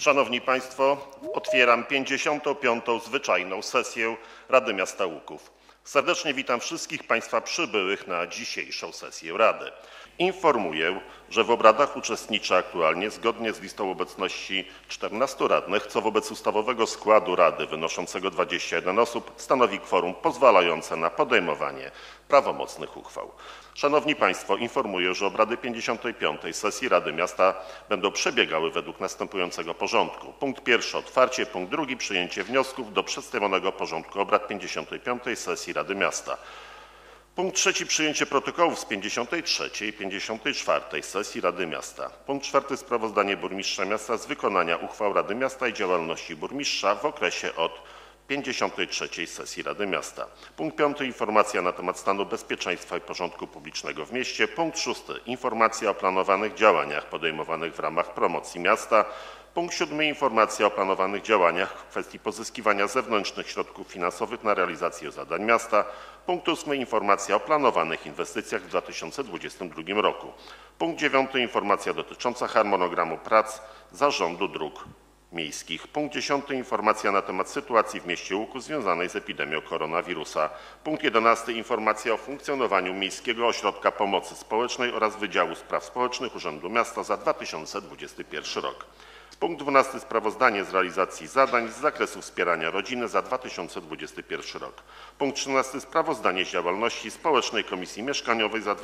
Szanowni Państwo, otwieram 55. zwyczajną sesję Rady Miasta Łuków. Serdecznie witam wszystkich Państwa przybyłych na dzisiejszą sesję Rady. Informuję, że w obradach uczestniczy aktualnie, zgodnie z listą obecności 14 radnych, co wobec ustawowego składu Rady wynoszącego 21 osób stanowi kworum pozwalające na podejmowanie prawomocnych uchwał. Szanowni Państwo, informuję, że obrady 55. sesji Rady Miasta będą przebiegały według następującego porządku. Punkt pierwszy otwarcie, punkt drugi przyjęcie wniosków do przedstawionego porządku obrad 55. sesji Rady Miasta. Punkt trzeci przyjęcie protokołów z 53. i 54. sesji Rady Miasta. Punkt czwarty sprawozdanie burmistrza miasta z wykonania uchwał Rady Miasta i działalności burmistrza w okresie od 53. sesji Rady Miasta. Punkt piąty informacja na temat stanu bezpieczeństwa i porządku publicznego w mieście. Punkt szósty informacja o planowanych działaniach podejmowanych w ramach promocji miasta. Punkt siódmy informacja o planowanych działaniach w kwestii pozyskiwania zewnętrznych środków finansowych na realizację zadań miasta. Punkt ósmy informacja o planowanych inwestycjach w 2022 roku. Punkt dziewiąty informacja dotycząca harmonogramu prac Zarządu Dróg Miejskich. Punkt 10. Informacja na temat sytuacji w mieście Łuków związanej z epidemią koronawirusa. Punkt 11. Informacja o funkcjonowaniu Miejskiego Ośrodka Pomocy Społecznej oraz Wydziału Spraw Społecznych Urzędu Miasta za 2021 rok. Punkt 12. Sprawozdanie z realizacji zadań z zakresu wspierania rodziny za 2021 rok. Punkt 13. Sprawozdanie z działalności Społecznej Komisji Mieszkaniowej za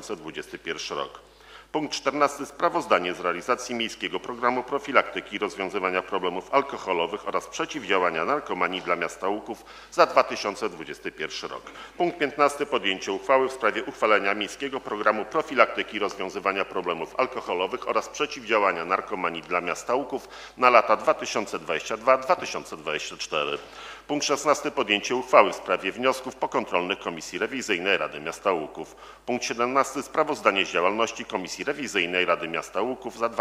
2021 rok. Punkt 14. Sprawozdanie z realizacji Miejskiego Programu Profilaktyki i Rozwiązywania Problemów Alkoholowych oraz Przeciwdziałania Narkomanii dla Miasta Łuków za 2021 rok. Punkt 15. Podjęcie uchwały w sprawie uchwalenia Miejskiego Programu Profilaktyki i Rozwiązywania Problemów Alkoholowych oraz Przeciwdziałania Narkomanii dla Miasta Łuków na lata 2022-2024. Punkt 16. Podjęcie uchwały w sprawie wniosków pokontrolnych Komisji Rewizyjnej Rady Miasta Łuków. Punkt 17. Sprawozdanie z działalności Komisji Rewizyjnej Rady Miasta Łuków za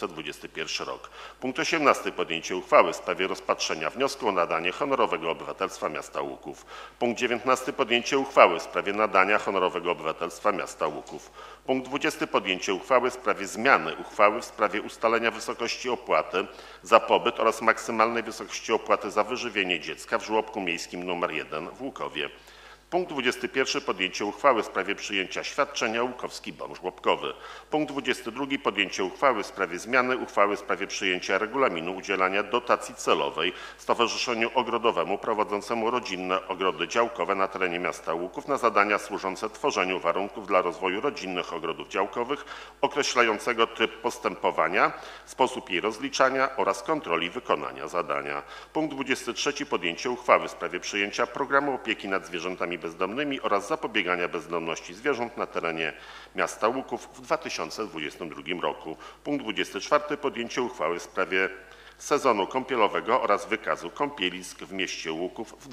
2021 rok. Punkt 18. Podjęcie uchwały w sprawie rozpatrzenia wniosku o nadanie honorowego obywatelstwa Miasta Łuków. Punkt 19. Podjęcie uchwały w sprawie nadania honorowego obywatelstwa Miasta Łuków. Punkt 20. Podjęcie uchwały w sprawie zmiany uchwały w sprawie ustalenia wysokości opłaty za pobyt oraz maksymalnej wysokości opłaty za wyżywienie dziecka w żłobku miejskim nr 1 w Łukowie. Punkt 21. Podjęcie uchwały w sprawie przyjęcia świadczenia Łukowski Bon Żłobkowy. Punkt 22. Podjęcie uchwały w sprawie zmiany uchwały w sprawie przyjęcia regulaminu udzielania dotacji celowej Stowarzyszeniu Ogrodowemu prowadzącemu rodzinne ogrody działkowe na terenie miasta Łuków na zadania służące tworzeniu warunków dla rozwoju rodzinnych ogrodów działkowych, określającego tryb postępowania, sposób jej rozliczania oraz kontroli wykonania zadania. Punkt 23. Podjęcie uchwały w sprawie przyjęcia programu opieki nad zwierzętami bezdomnymi oraz zapobiegania bezdomności zwierząt na terenie miasta Łuków w 2022 roku. Punkt 24. Podjęcie uchwały w sprawie sezonu kąpielowego oraz wykazu kąpielisk w mieście Łuków w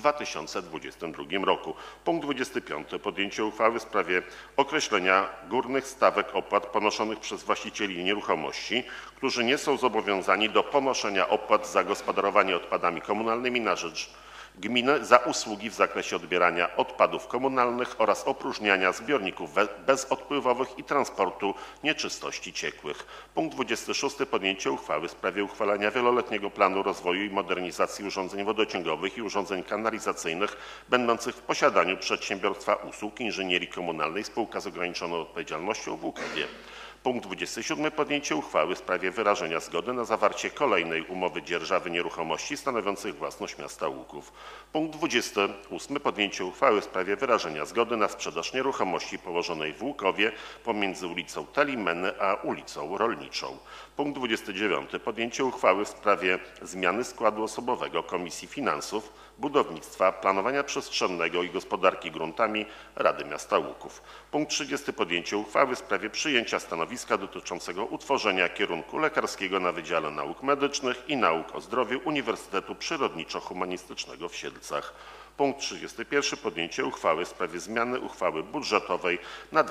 2022 roku. Punkt 25. Podjęcie uchwały w sprawie określenia górnych stawek opłat ponoszonych przez właścicieli nieruchomości, którzy nie są zobowiązani do ponoszenia opłat za gospodarowanie odpadami komunalnymi na rzecz gminy za usługi w zakresie odbierania odpadów komunalnych oraz opróżniania zbiorników bezodpływowych i transportu nieczystości ciekłych. Punkt 26. Podjęcie uchwały w sprawie uchwalenia wieloletniego planu rozwoju i modernizacji urządzeń wodociągowych i urządzeń kanalizacyjnych będących w posiadaniu Przedsiębiorstwa Usług Inżynierii Komunalnej Spółka z ograniczoną odpowiedzialnością w Łukowie. Punkt 27. Podjęcie uchwały w sprawie wyrażenia zgody na zawarcie kolejnej umowy dzierżawy nieruchomości stanowiących własność miasta Łuków. Punkt 28. Podjęcie uchwały w sprawie wyrażenia zgody na sprzedaż nieruchomości położonej w Łukowie pomiędzy ulicą Telimeny a ulicą Rolniczą. Punkt 29. Podjęcie uchwały w sprawie zmiany składu osobowego Komisji Finansów, Budownictwa, Planowania Przestrzennego i Gospodarki Gruntami Rady Miasta Łuków. Punkt 30. Podjęcie uchwały w sprawie przyjęcia stanowiska dotyczącego utworzenia kierunku lekarskiego na Wydziale Nauk Medycznych i Nauk o Zdrowiu Uniwersytetu Przyrodniczo-Humanistycznego w Siedlcach. Punkt 31. Podjęcie uchwały w sprawie zmiany uchwały budżetowej na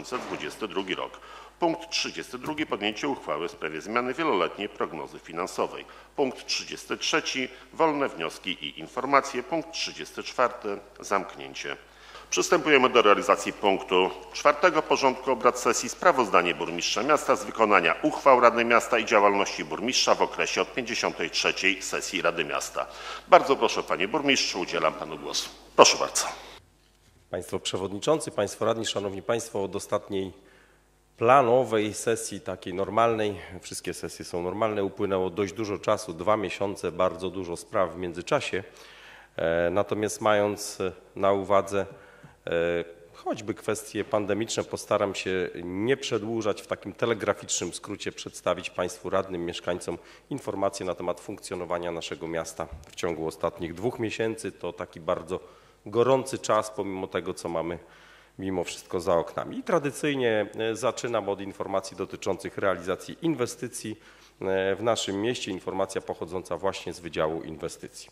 2022 rok. Punkt 32. Podjęcie uchwały w sprawie zmiany wieloletniej prognozy finansowej. Punkt 33. Wolne wnioski i informacje. Punkt 34. Zamknięcie. Przystępujemy do realizacji punktu 4. porządku obrad sesji. Sprawozdanie burmistrza miasta z wykonania uchwał Rady Miasta i działalności burmistrza w okresie od 53. sesji Rady Miasta. Bardzo proszę, panie burmistrzu, udzielam panu głosu. Proszę bardzo. Państwo przewodniczący, państwo radni, szanowni państwo, od ostatniej planowej sesji, takiej normalnej, wszystkie sesje są normalne, upłynęło dość dużo czasu, 2 miesiące, bardzo dużo spraw w międzyczasie. Natomiast mając na uwadze choćby kwestie pandemiczne, postaram się nie przedłużać, w takim telegraficznym skrócie przedstawić państwu radnym, mieszkańcom informacje na temat funkcjonowania naszego miasta w ciągu ostatnich 2 miesięcy. To taki bardzo gorący czas, pomimo tego, co mamy mimo wszystko za oknami. I tradycyjnie zaczynam od informacji dotyczących realizacji inwestycji w naszym mieście. Informacja pochodząca właśnie z Wydziału Inwestycji.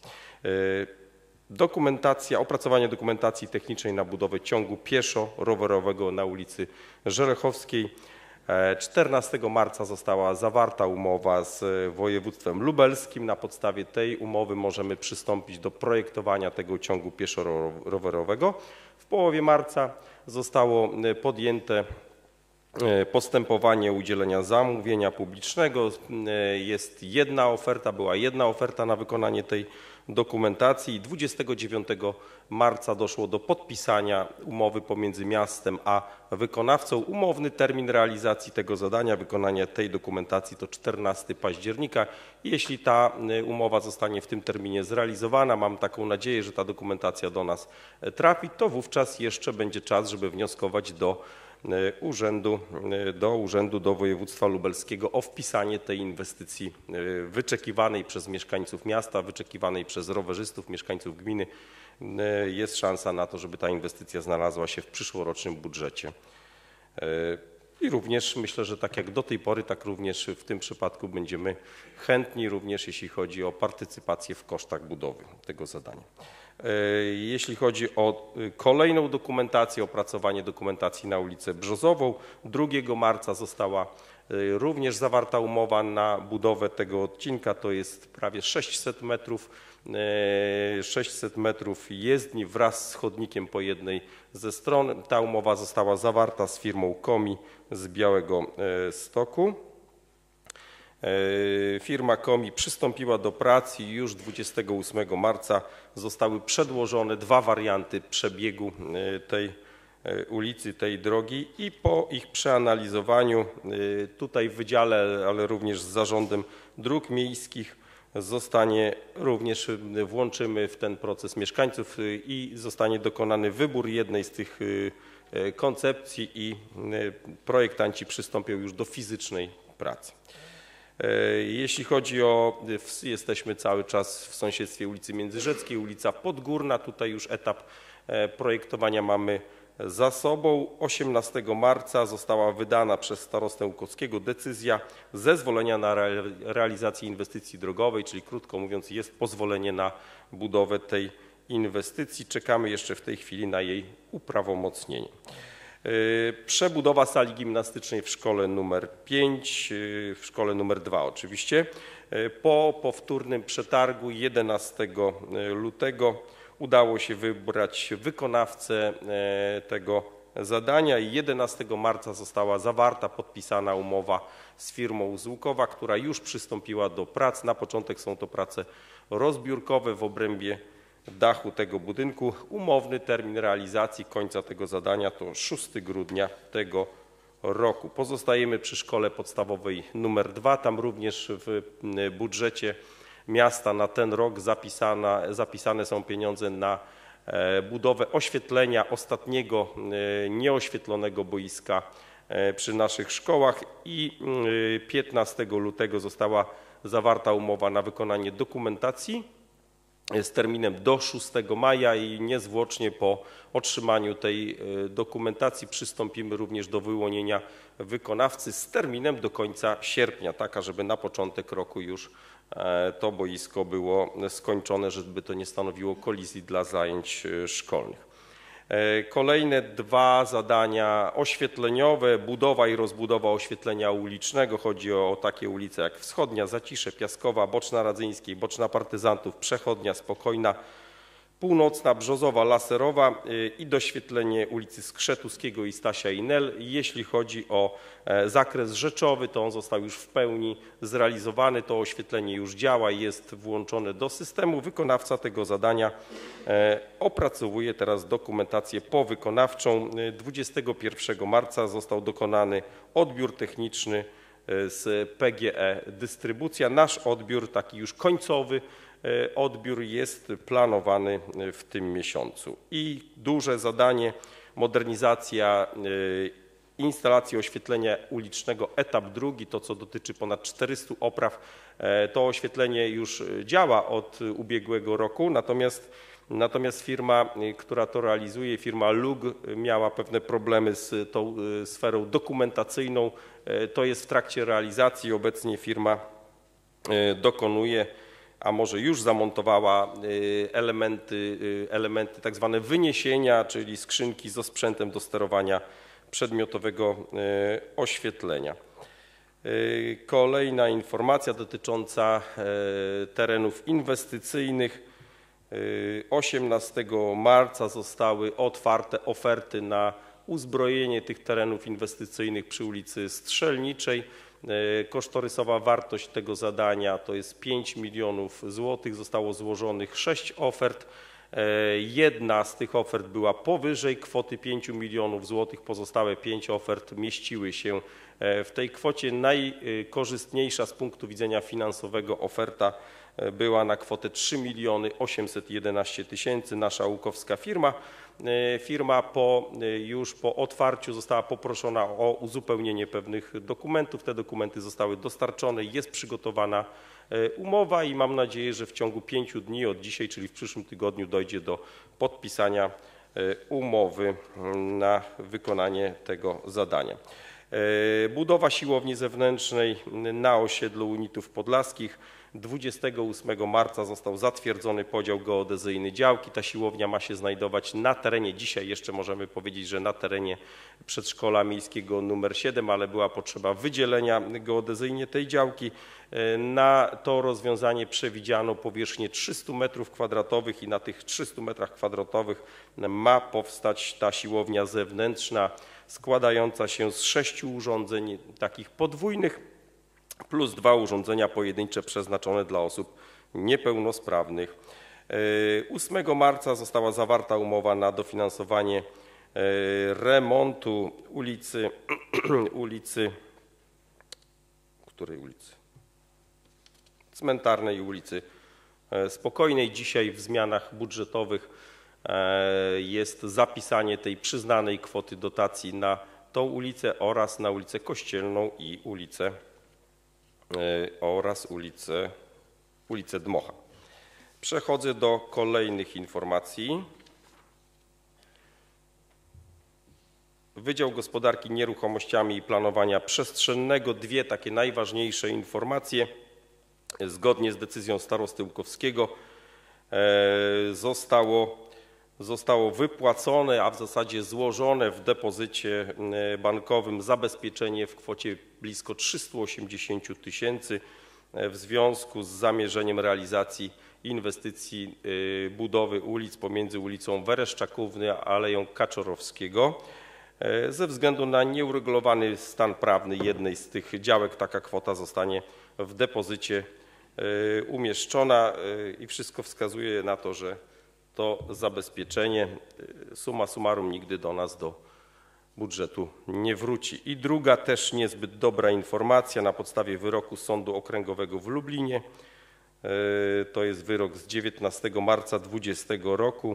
Opracowanie dokumentacji technicznej na budowę ciągu pieszo-rowerowego na ulicy Żerechowskiej. 14 marca została zawarta umowa z województwem lubelskim. Na podstawie tej umowy możemy przystąpić do projektowania tego ciągu pieszo-rowerowego. W połowie marca zostało podjęte postępowanie udzielenia zamówienia publicznego. Była jedna oferta na wykonanie tej dokumentacji. 29 marca doszło do podpisania umowy pomiędzy miastem a wykonawcą. Umowny termin realizacji tego zadania, wykonania tej dokumentacji to 14 października. Jeśli ta umowa zostanie w tym terminie zrealizowana, mam taką nadzieję, że ta dokumentacja do nas trafi, to wówczas jeszcze będzie czas, żeby wnioskować do województwa lubelskiego o wpisanie tej inwestycji wyczekiwanej przez mieszkańców miasta, wyczekiwanej przez rowerzystów, mieszkańców gminy. Jest szansa na to, żeby ta inwestycja znalazła się w przyszłorocznym budżecie. I również myślę, że tak jak do tej pory, tak również w tym przypadku będziemy chętni, również jeśli chodzi o partycypację w kosztach budowy tego zadania. Jeśli chodzi o kolejną dokumentację, opracowanie dokumentacji na ulicę Brzozową, 2 marca została również zawarta umowa na budowę tego odcinka, to jest prawie 600 metrów jezdni wraz z chodnikiem po jednej ze stron. Ta umowa została zawarta z firmą Komi z Białegostoku. Firma Komi przystąpiła do prac i już 28 marca zostały przedłożone 2 warianty przebiegu tej ulicy, tej drogi i po ich przeanalizowaniu tutaj w wydziale, ale również z Zarządem Dróg Miejskich włączymy w ten proces mieszkańców i zostanie dokonany wybór jednej z tych koncepcji i projektanci przystąpią już do fizycznej pracy. Jeśli chodzi o, jesteśmy cały czas w sąsiedztwie ulicy Międzyrzeckiej, ulica Podgórna, tutaj już etap projektowania mamy za sobą. 18 marca została wydana przez starostę Łukowskiego decyzja zezwolenia na realizację inwestycji drogowej, czyli krótko mówiąc jest pozwolenie na budowę tej inwestycji. Czekamy jeszcze w tej chwili na jej uprawomocnienie. Przebudowa sali gimnastycznej w szkole numer 5, w szkole numer 2 oczywiście. Po powtórnym przetargu 11 lutego udało się wybrać wykonawcę tego zadania i 11 marca została zawarta, podpisana umowa z firmą z Łukowa, która już przystąpiła do prac. Na początek są to prace rozbiórkowe w obrębie dachu tego budynku. Umowny termin realizacji końca tego zadania to 6 grudnia tego roku. Pozostajemy przy szkole podstawowej numer 2. Tam również w budżecie miasta na ten rok zapisane są pieniądze na budowę oświetlenia ostatniego nieoświetlonego boiska przy naszych szkołach i 15 lutego została zawarta umowa na wykonanie dokumentacji z terminem do 6 maja i niezwłocznie po otrzymaniu tej dokumentacji przystąpimy również do wyłonienia wykonawcy z terminem do końca sierpnia, tak żeby na początek roku już to boisko było skończone, żeby to nie stanowiło kolizji dla zajęć szkolnych. Kolejne 2 zadania oświetleniowe, budowa i rozbudowa oświetlenia ulicznego. Chodzi o takie ulice jak Wschodnia, Zacisze, Piaskowa, Boczna Radzyńskiej, Boczna Partyzantów, Przechodnia, Spokojna, Północna, Brzozowa, Laserowa i doświetlenie ulicy Skrzetuskiego i Stasia Inel. Jeśli chodzi o zakres rzeczowy, to on został już w pełni zrealizowany. To oświetlenie już działa, jest włączone do systemu. Wykonawca tego zadania opracowuje teraz dokumentację powykonawczą. 21 marca został dokonany odbiór techniczny z PGE Dystrybucja. Nasz odbiór, taki już końcowy odbiór, jest planowany w tym miesiącu. I duże zadanie, modernizacja instalacji oświetlenia ulicznego etap drugi, to co dotyczy ponad 400 opraw. To oświetlenie już działa od ubiegłego roku, natomiast firma, która to realizuje, firma LUG, miała pewne problemy z tą sferą dokumentacyjną. To jest w trakcie realizacji. Obecnie firma dokonuje, a może już zamontowała elementy tak zwane wyniesienia, czyli skrzynki ze sprzętem do sterowania przedmiotowego oświetlenia. Kolejna informacja dotycząca terenów inwestycyjnych. 18 marca zostały otwarte oferty na uzbrojenie tych terenów inwestycyjnych przy ulicy Strzelniczej. Kosztorysowa wartość tego zadania to jest 5 milionów złotych. Zostało złożonych 6 ofert. Jedna z tych ofert była powyżej kwoty 5 milionów złotych. Pozostałe 5 ofert mieściły się w tej kwocie. Najkorzystniejsza z punktu widzenia finansowego oferta była na kwotę 3 811 000. Nasza łukowska firma. Firma już po otwarciu została poproszona o uzupełnienie pewnych dokumentów. Te dokumenty zostały dostarczone. Jest przygotowana umowa i mam nadzieję, że w ciągu 5 dni od dzisiaj, czyli w przyszłym tygodniu, dojdzie do podpisania umowy na wykonanie tego zadania. Budowa siłowni zewnętrznej na osiedlu Unitów Podlaskich. 28 marca został zatwierdzony podział geodezyjny działki. Ta siłownia ma się znajdować na terenie, dzisiaj jeszcze możemy powiedzieć, że na terenie przedszkola miejskiego numer 7, ale była potrzeba wydzielenia geodezyjnie tej działki. Na to rozwiązanie przewidziano powierzchnię 300 m² i na tych 300 m² ma powstać ta siłownia zewnętrzna składająca się z 6 urządzeń takich podwójnych plus 2 urządzenia pojedyncze przeznaczone dla osób niepełnosprawnych. 8 marca została zawarta umowa na dofinansowanie remontu której ulicy? Cmentarnej i ulicy Spokojnej. Dzisiaj w zmianach budżetowych jest zapisanie tej przyznanej kwoty dotacji na tą ulicę oraz na ulicę Kościelną i ulicę Dmocha. Przechodzę do kolejnych informacji. Wydział Gospodarki Nieruchomościami i Planowania Przestrzennego. Dwie takie najważniejsze informacje. Zgodnie z decyzją starosty Łukowskiego zostało wypłacone, a w zasadzie złożone w depozycie bankowym zabezpieczenie w kwocie blisko 380 000 w związku z zamierzeniem realizacji inwestycji budowy ulic pomiędzy ulicą Wereszczakówny a Aleją Kaczorowskiego. Ze względu na nieuregulowany stan prawny jednej z tych działek taka kwota zostanie w depozycie umieszczona i wszystko wskazuje na to, że to zabezpieczenie summa summarum nigdy do nas, do budżetu nie wróci. I druga też niezbyt dobra informacja na podstawie wyroku Sądu Okręgowego w Lublinie. To jest wyrok z 19 marca 2020 roku.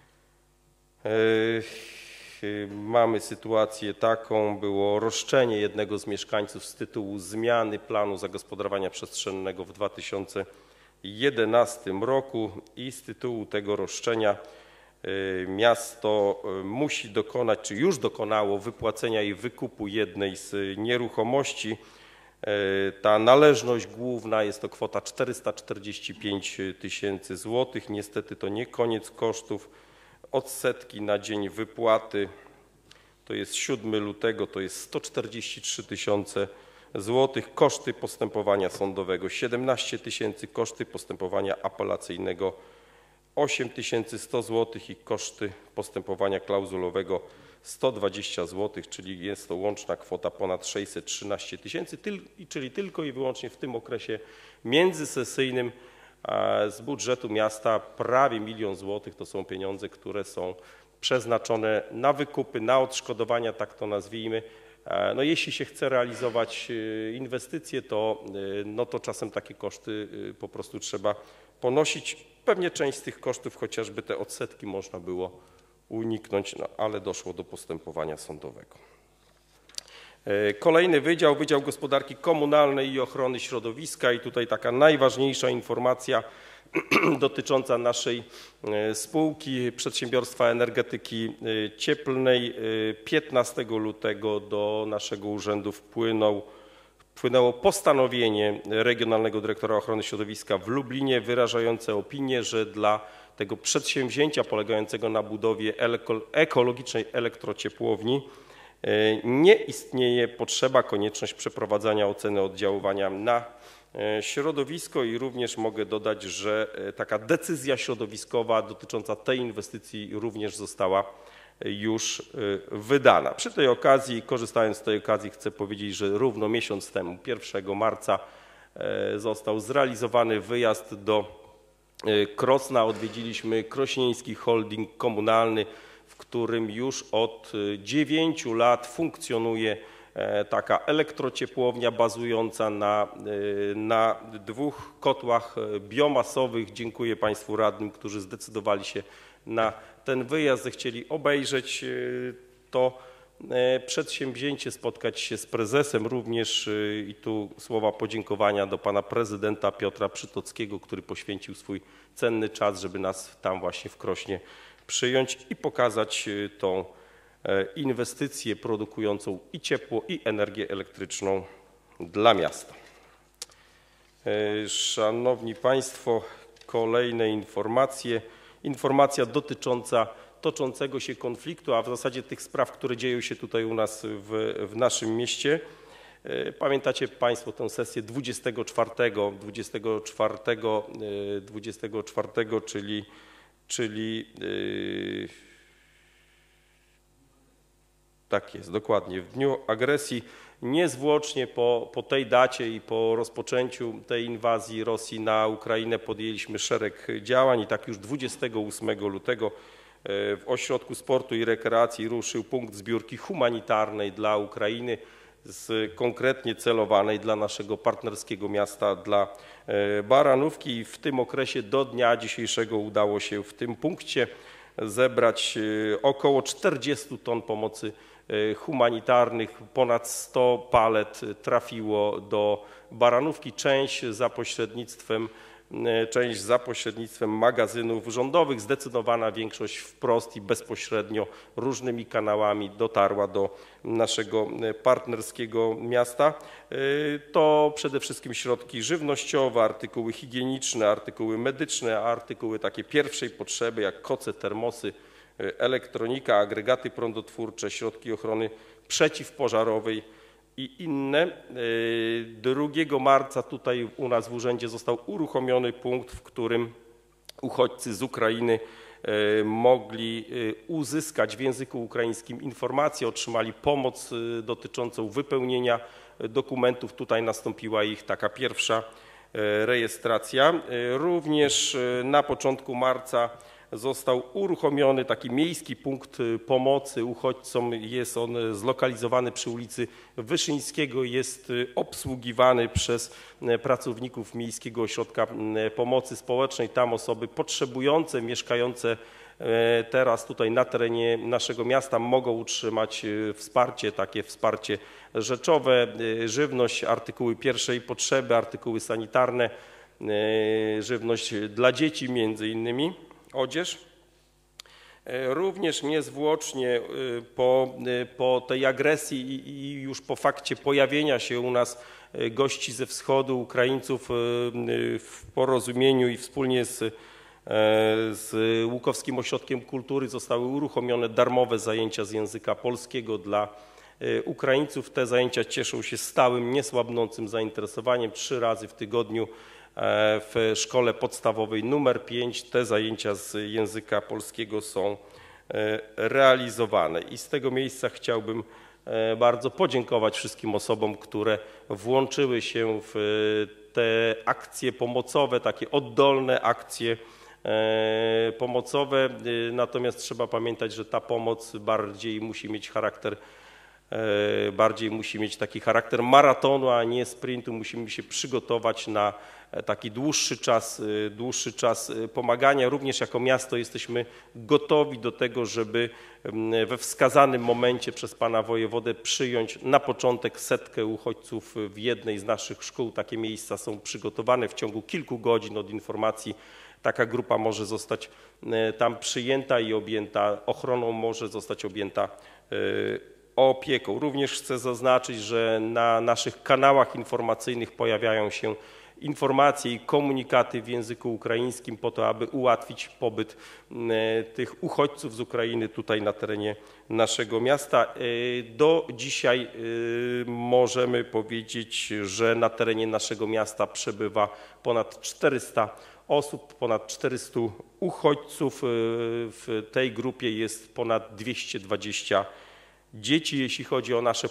Mamy sytuację taką, było roszczenie jednego z mieszkańców z tytułu zmiany planu zagospodarowania przestrzennego w 2011 roku i z tytułu tego roszczenia miasto musi dokonać, czy już dokonało wypłacenia i wykupu jednej z nieruchomości. Ta należność główna jest to kwota 445 000 złotych. Niestety to nie koniec kosztów. Odsetki na dzień wypłaty to jest 7 lutego, to jest 143 000 złotych. Koszty postępowania sądowego 17 000, koszty postępowania apelacyjnego 8100 zł i koszty postępowania klauzulowego 120 zł, czyli jest to łączna kwota ponad 613 tysięcy, czyli tylko i wyłącznie w tym okresie międzysesyjnym z budżetu miasta prawie 1 000 000 złotych. To są pieniądze, które są przeznaczone na wykupy, na odszkodowania, tak to nazwijmy. No jeśli się chce realizować inwestycje, to czasem takie koszty po prostu trzeba ponosić. Pewnie część z tych kosztów, chociażby te odsetki, można było uniknąć, no, ale doszło do postępowania sądowego. Kolejny wydział, Wydział Gospodarki Komunalnej i Ochrony Środowiska i tutaj taka najważniejsza informacja dotycząca naszej spółki Przedsiębiorstwa Energetyki Cieplnej. 15 lutego do naszego urzędu wpłynęło postanowienie Regionalnego Dyrektora Ochrony Środowiska w Lublinie wyrażające opinię, że dla tego przedsięwzięcia polegającego na budowie ekologicznej elektrociepłowni nie istnieje potrzeba, konieczność przeprowadzania oceny oddziaływania na środowisko i również mogę dodać, że taka decyzja środowiskowa dotycząca tej inwestycji również została już wydana. Przy tej okazji, korzystając z tej okazji, chcę powiedzieć, że równo miesiąc temu, 1 marca, został zrealizowany wyjazd do Krosna. Odwiedziliśmy Krośnieński Holding Komunalny, w którym już od 9 lat funkcjonuje taka elektrociepłownia bazująca na 2 kotłach biomasowych. Dziękuję Państwu radnym, którzy zdecydowali się na ten wyjazd, zechcieli obejrzeć to przedsięwzięcie, spotkać się z prezesem również i tu słowa podziękowania do pana prezydenta Piotra Przytockiego, który poświęcił swój cenny czas, żeby nas tam właśnie w Krośnie przyjąć i pokazać tą inwestycję produkującą i ciepło, i energię elektryczną dla miasta. Szanowni Państwo, kolejne informacje. Informacja dotycząca toczącego się konfliktu, a w zasadzie tych spraw, które dzieją się tutaj u nas w naszym mieście. Pamiętacie Państwo tę sesję 24, czyli tak jest, dokładnie, w dniu agresji, niezwłocznie po tej dacie i po rozpoczęciu tej inwazji Rosji na Ukrainę podjęliśmy szereg działań i tak już 28 lutego w Ośrodku Sportu i Rekreacji ruszył punkt zbiórki humanitarnej dla Ukrainy, konkretnie celowanej dla naszego partnerskiego miasta, dla Baranówki. I w tym okresie do dnia dzisiejszego udało się w tym punkcie zebrać około 40 ton pomocy humanitarnych, ponad 100 palet trafiło do Baranówki, część za pośrednictwem magazynów rządowych, zdecydowana większość wprost i bezpośrednio różnymi kanałami dotarła do naszego partnerskiego miasta. To przede wszystkim środki żywnościowe, artykuły higieniczne, artykuły medyczne, artykuły takie pierwszej potrzeby jak koce, termosy, elektronika, agregaty prądotwórcze, środki ochrony przeciwpożarowej i inne. 2 marca tutaj u nas w urzędzie został uruchomiony punkt, w którym uchodźcy z Ukrainy mogli uzyskać w języku ukraińskim informacje, otrzymali pomoc dotyczącą wypełnienia dokumentów. Tutaj nastąpiła ich taka pierwsza rejestracja. Również na początku marca został uruchomiony taki miejski punkt pomocy uchodźcom. Jest on zlokalizowany przy ulicy Wyszyńskiego. Jest obsługiwany przez pracowników Miejskiego Ośrodka Pomocy Społecznej. Tam osoby potrzebujące, mieszkające teraz tutaj na terenie naszego miasta mogą utrzymać wsparcie, takie wsparcie rzeczowe, żywność, artykuły pierwszej potrzeby, artykuły sanitarne, żywność dla dzieci między innymi, odzież. Również niezwłocznie po tej agresji i już po fakcie pojawienia się u nas gości ze wschodu, Ukraińców w porozumieniu i wspólnie z Łukowskim Ośrodkiem Kultury zostały uruchomione darmowe zajęcia z języka polskiego dla Ukraińców. Te zajęcia cieszą się stałym, niesłabnącym zainteresowaniem. 3 razy w tygodniu w szkole podstawowej numer 5 te zajęcia z języka polskiego są realizowane. I z tego miejsca chciałbym bardzo podziękować wszystkim osobom, które włączyły się w te akcje pomocowe, takie oddolne akcje pomocowe. Natomiast trzeba pamiętać, że ta pomoc bardziej musi mieć taki charakter maratonu, a nie sprintu. Musimy się przygotować na taki dłuższy czas pomagania. Również jako miasto jesteśmy gotowi do tego, żeby we wskazanym momencie przez pana wojewodę przyjąć na początek 100 uchodźców w jednej z naszych szkół. Takie miejsca są przygotowane w ciągu kilku godzin od informacji. Taka grupa może zostać tam przyjęta i objęta ochroną, może zostać objęta opieką. Również chcę zaznaczyć, że na naszych kanałach informacyjnych pojawiają się informacje i komunikaty w języku ukraińskim po to, aby ułatwić pobyt tych uchodźców z Ukrainy tutaj na terenie naszego miasta. Do dzisiaj możemy powiedzieć, że na terenie naszego miasta przebywa ponad 400 osób, ponad 400 uchodźców. W tej grupie jest ponad 220 dzieci. Jeśli chodzi o nasze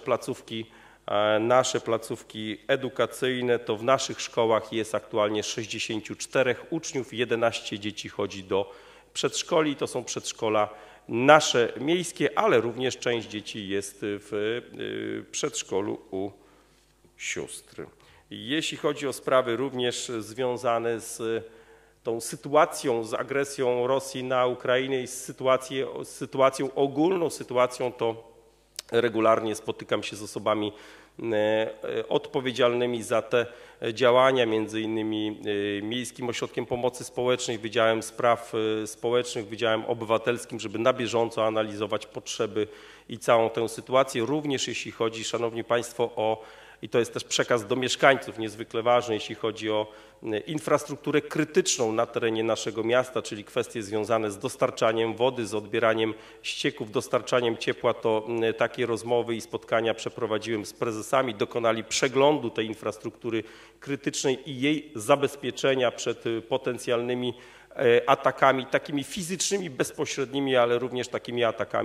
placówki edukacyjne, to w naszych szkołach jest aktualnie 64 uczniów, 11 dzieci chodzi do przedszkoli. To są przedszkola nasze miejskie, ale również część dzieci jest w przedszkolu u sióstr. Jeśli chodzi o sprawy również związane z tą sytuacją, z agresją Rosji na Ukrainę i z sytuacją ogólną, to regularnie spotykam się z osobami odpowiedzialnymi za te działania, między innymi Miejskim Ośrodkiem Pomocy Społecznej, Wydziałem Spraw Społecznych, Wydziałem Obywatelskim, żeby na bieżąco analizować potrzeby i całą tę sytuację. Również jeśli chodzi, szanowni państwo, i to jest też przekaz do mieszkańców niezwykle ważny, jeśli chodzi o infrastrukturę krytyczną na terenie naszego miasta, czyli kwestie związane z dostarczaniem wody, z odbieraniem ścieków, dostarczaniem ciepła, to takie rozmowy i spotkania przeprowadziłem z prezesami, dokonali przeglądu tej infrastruktury krytycznej i jej zabezpieczenia przed potencjalnymi atakami, takimi fizycznymi, bezpośrednimi, ale również takimi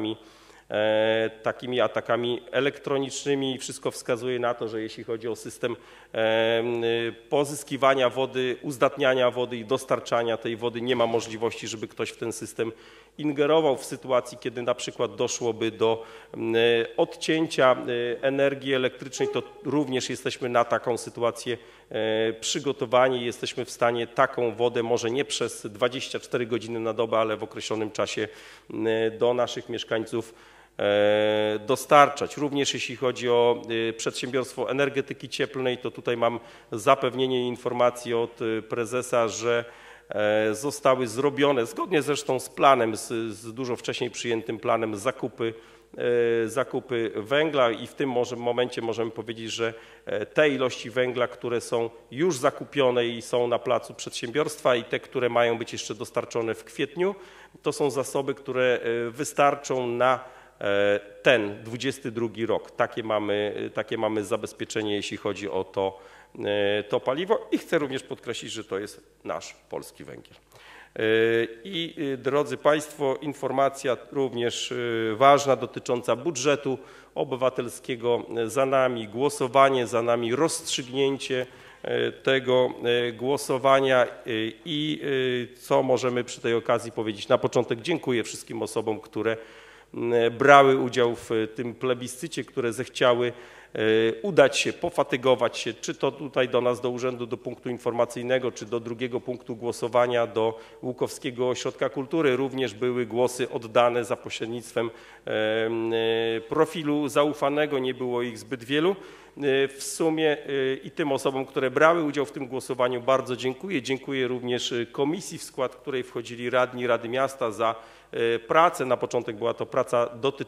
atakami elektronicznymi. Wszystko wskazuje na to, że jeśli chodzi o system pozyskiwania wody, uzdatniania wody i dostarczania tej wody, nie ma możliwości, żeby ktoś w ten system ingerował. W sytuacji, kiedy na przykład doszłoby do odcięcia energii elektrycznej, to również jesteśmy na taką sytuację przygotowani. Jesteśmy w stanie taką wodę, może nie przez 24 godziny na dobę, ale w określonym czasie do naszych mieszkańców dostarczać. Również jeśli chodzi o przedsiębiorstwo energetyki cieplnej, to tutaj mam zapewnienie i informacje od prezesa, że zostały zrobione, zgodnie zresztą z planem, z dużo wcześniej przyjętym planem, zakupy węgla i w tym momencie możemy powiedzieć, że te ilości węgla, które są już zakupione i są na placu przedsiębiorstwa i te, które mają być jeszcze dostarczone w kwietniu, to są zasoby, które wystarczą na ten 22 rok. Takie mamy zabezpieczenie, jeśli chodzi o to paliwo i chcę również podkreślić, że to jest nasz polski węgiel. I drodzy państwo, informacja również ważna dotycząca budżetu obywatelskiego. Za nami głosowanie, za nami rozstrzygnięcie tego głosowania i co możemy przy tej okazji powiedzieć. Na początek dziękuję wszystkim osobom, które brały udział w tym plebiscycie, które zechciały udać się, pofatygować się, czy to tutaj do nas, do urzędu, do punktu informacyjnego, czy do drugiego punktu głosowania, do Łukowskiego Ośrodka Kultury. Również były głosy oddane za pośrednictwem profilu zaufanego, nie było ich zbyt wielu. W sumie i tym osobom, które brały udział w tym głosowaniu bardzo dziękuję. Dziękuję również komisji, w skład której wchodzili radni Rady Miasta za pracę. Na początek była to praca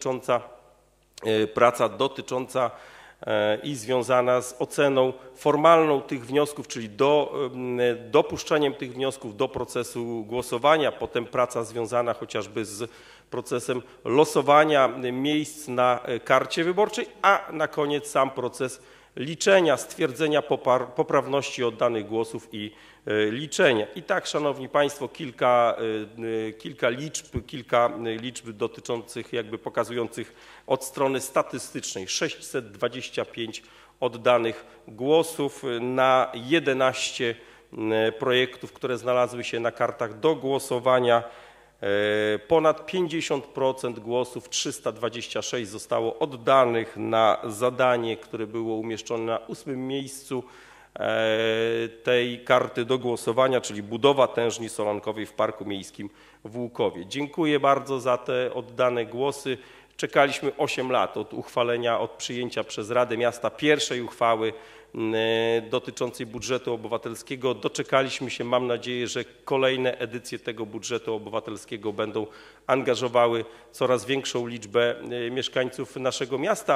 dotycząca i związana z oceną formalną tych wniosków, czyli dopuszczeniem tych wniosków do procesu głosowania, potem praca związana chociażby z procesem losowania miejsc na karcie wyborczej, a na koniec sam proces liczenia, stwierdzenia poprawności oddanych głosów i liczenia. I tak, Szanowni Państwo, kilka liczb dotyczących, pokazujących od strony statystycznej 625 oddanych głosów na 11 projektów, które znalazły się na kartach do głosowania. Ponad 50% głosów, 326 zostało oddanych na zadanie, które było umieszczone na 8. miejscu tej karty do głosowania, czyli budowa tężni solankowej w Parku Miejskim w Łukowie. Dziękuję bardzo za te oddane głosy. Czekaliśmy 8 lat od uchwalenia, od przyjęcia przez Radę Miasta pierwszej uchwały dotyczącej budżetu obywatelskiego. Doczekaliśmy się, mam nadzieję, że kolejne edycje tego budżetu obywatelskiego będą angażowały coraz większą liczbę mieszkańców naszego miasta.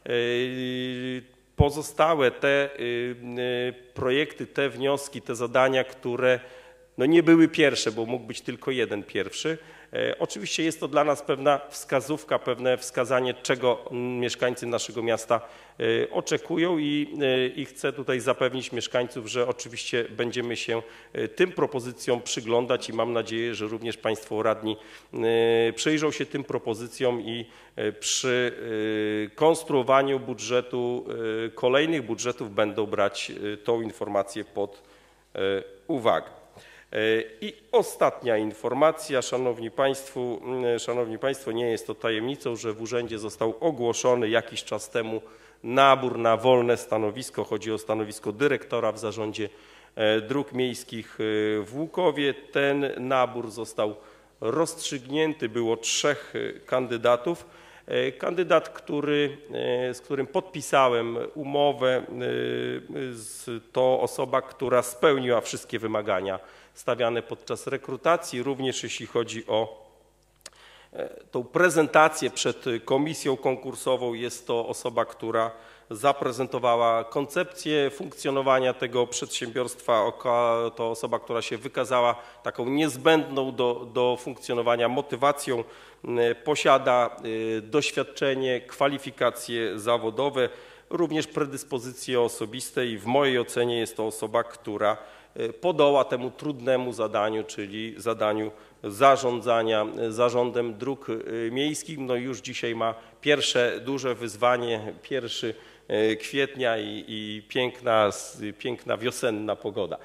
Pozostałe te projekty, te wnioski, te zadania, które nie były pierwsze, bo mógł być tylko jeden pierwszy. Oczywiście jest to dla nas pewna wskazówka, pewne wskazanie, czego mieszkańcy naszego miasta oczekują i chcę tutaj zapewnić mieszkańców, że oczywiście będziemy się tym propozycjom przyglądać i mam nadzieję, że również Państwo radni przyjrzą się tym propozycjom i przy konstruowaniu budżetu, kolejnych budżetów będą brać tą informację pod uwagę. I ostatnia informacja, Szanowni Państwo, nie jest to tajemnicą, że w urzędzie został ogłoszony jakiś czas temu nabór na wolne stanowisko. Chodzi o stanowisko dyrektora w Zarządzie Dróg Miejskich w Łukowie. Ten nabór został rozstrzygnięty, było 3 kandydatów. Kandydat, z którym podpisałem umowę, to osoba, która spełniła wszystkie wymagania stawiane podczas rekrutacji, również jeśli chodzi o tą prezentację przed komisją konkursową. Jest to osoba, która zaprezentowała koncepcję funkcjonowania tego przedsiębiorstwa. To osoba, która się wykazała taką niezbędną do funkcjonowania motywacją, posiada doświadczenie, kwalifikacje zawodowe, również predyspozycje osobiste i w mojej ocenie jest to osoba, która podoła temu trudnemu zadaniu, czyli zadaniu zarządzania zarządem dróg miejskich. Już dzisiaj ma pierwsze duże wyzwanie, 1 kwietnia i piękna wiosenna pogoda.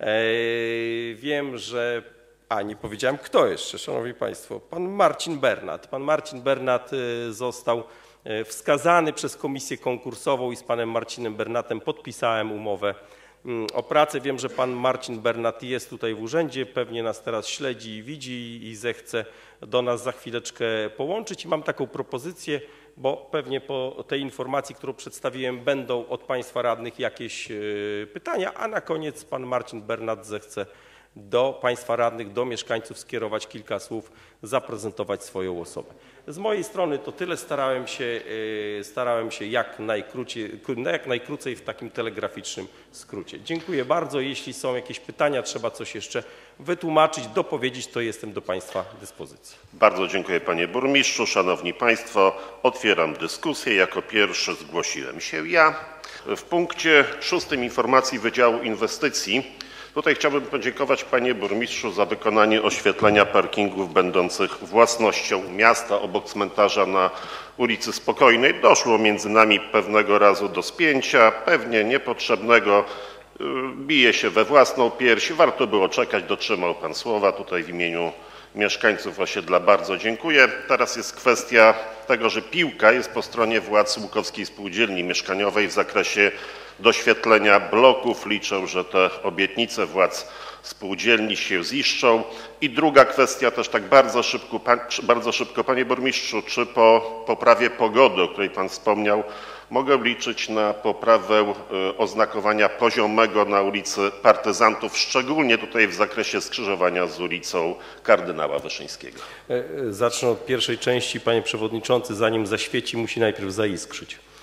Wiem, że... nie powiedziałem kto jeszcze, Szanowni Państwo. Pan Marcin Bernat. Pan Marcin Bernat został wskazany przez komisję konkursową i z panem Marcinem Bernatem podpisałem umowę o pracę. Wiem, że pan Marcin Bernat jest tutaj w urzędzie, pewnie nas teraz śledzi i widzi i zechce do nas za chwileczkę połączyć. I mam taką propozycję, bo pewnie po tej informacji, którą przedstawiłem, będą od Państwa radnych jakieś pytania, a na koniec pan Marcin Bernat zechce do Państwa radnych, do mieszkańców skierować kilka słów, zaprezentować swoją osobę. Z mojej strony to tyle. Starałem się jak najkrócej w takim telegraficznym skrócie. Dziękuję bardzo. Jeśli są jakieś pytania, trzeba coś jeszcze wytłumaczyć, dopowiedzieć, to jestem do Państwa dyspozycji. Bardzo dziękuję Panie Burmistrzu. Szanowni Państwo, otwieram dyskusję. Jako pierwszy zgłosiłem się ja. W punkcie 6 informacji Wydziału Inwestycji tutaj chciałbym podziękować Panie Burmistrzu za wykonanie oświetlenia parkingów będących własnością miasta obok cmentarza na ulicy Spokojnej. Doszło między nami pewnego razu do spięcia, pewnie niepotrzebnego. Bije się we własną pierś. Warto było czekać, dotrzymał Pan słowa. Tutaj w imieniu mieszkańców osiedla bardzo dziękuję. Teraz jest kwestia tego, że piłka jest po stronie władz Łukowskiej Spółdzielni Mieszkaniowej w zakresie doświetlenia bloków. Liczę, że te obietnice władz spółdzielni się ziszczą. I druga kwestia też tak bardzo szybko, Panie Burmistrzu, czy po poprawie pogody, o której Pan wspomniał, mogę liczyć na poprawę oznakowania poziomego na ulicy Partyzantów, szczególnie tutaj w zakresie skrzyżowania z ulicą Kardynała Wyszyńskiego? Zacznę od pierwszej części, Panie Przewodniczący. Zanim zaświeci, musi najpierw zaiskrzyć.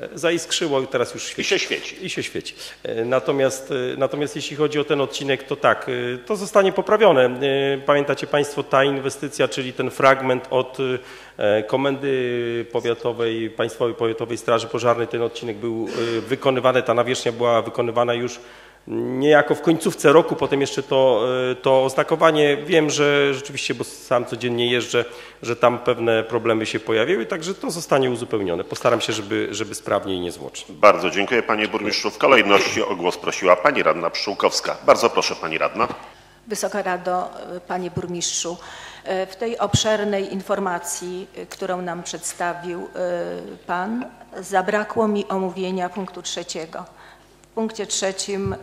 zaiskrzyło i teraz już świeci. I się świeci. I się świeci. Natomiast jeśli chodzi o ten odcinek, to tak, to zostanie poprawione. Pamiętacie Państwo, ta inwestycja, czyli ten fragment od Komendy Powiatowej, Państwowej Powiatowej Straży Pożarnej, ten odcinek był wykonywany, ta nawierzchnia była wykonywana już niejako w końcówce roku, potem jeszcze to oznakowanie. Wiem, że rzeczywiście, bo sam codziennie jeżdżę, że tam pewne problemy się pojawiły, także to zostanie uzupełnione. Postaram się, żeby sprawnie i niezwłocznie. Bardzo dziękuję panie burmistrzu. W kolejności o głos prosiła pani radna Pszczółkowska. Bardzo proszę pani radna. Wysoka Rado, panie burmistrzu, w tej obszernej informacji, którą nam przedstawił pan, zabrakło mi omówienia punktu 3. W punkcie 3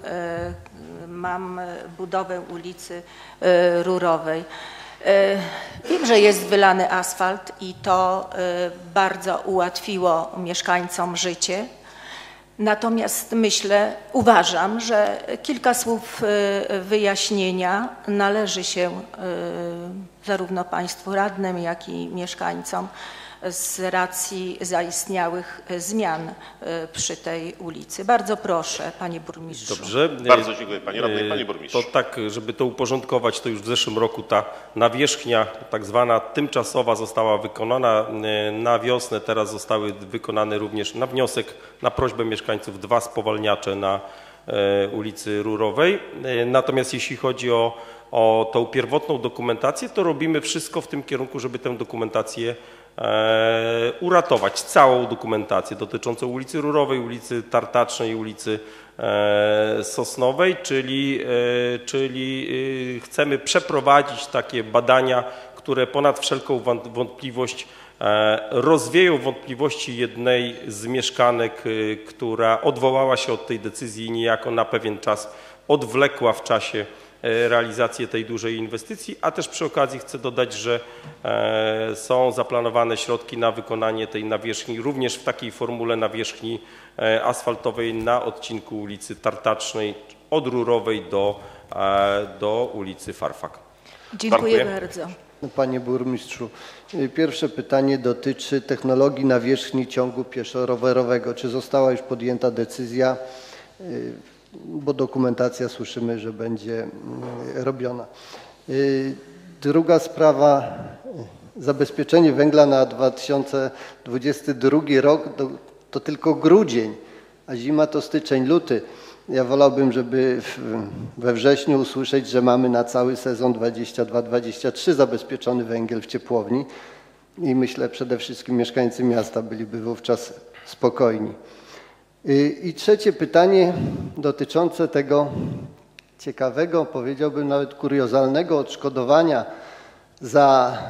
mam budowę ulicy Rurowej. Wiem, że jest wylany asfalt i to bardzo ułatwiło mieszkańcom życie. Natomiast uważam, że kilka słów wyjaśnienia należy się zarówno państwu radnym, jak i mieszkańcom z racji zaistniałych zmian przy tej ulicy. Bardzo proszę, panie burmistrzu. Dobrze. Bardzo dziękuję pani radnej, panie burmistrzu. To tak, żeby to uporządkować, to już w zeszłym roku ta nawierzchnia tak zwana tymczasowa została wykonana. Na wiosnę teraz zostały wykonane również na wniosek, na prośbę mieszkańców 2 spowalniacze na ulicy Rurowej. Natomiast jeśli chodzi o tą pierwotną dokumentację, to robimy wszystko w tym kierunku, żeby tę dokumentację uratować, całą dokumentację dotyczącą ulicy Rurowej, ulicy Tartacznej, ulicy Sosnowej, czyli chcemy przeprowadzić takie badania, które ponad wszelką wątpliwość rozwieją wątpliwości jednej z mieszkanek, która odwołała się od tej decyzji i niejako na pewien czas odwlekła w czasie realizację tej dużej inwestycji, a też przy okazji chcę dodać, że są zaplanowane środki na wykonanie tej nawierzchni, również w takiej formule nawierzchni asfaltowej na odcinku ulicy Tartacznej od Rurowej do ulicy Farfak. Dziękuję bardzo. Panie burmistrzu, pierwsze pytanie dotyczy technologii nawierzchni ciągu pieszo-rowerowego. Czy została już podjęta decyzja? Bo dokumentacja słyszymy, że będzie robiona. Druga sprawa, zabezpieczenie węgla na 2022 rok to tylko grudzień, a zima to styczeń, luty. Ja wolałbym, żeby we wrześniu usłyszeć, że mamy na cały sezon 22-23 zabezpieczony węgiel w ciepłowni i myślę przede wszystkim mieszkańcy miasta byliby wówczas spokojni. I trzecie pytanie dotyczące tego ciekawego, powiedziałbym nawet kuriozalnego odszkodowania za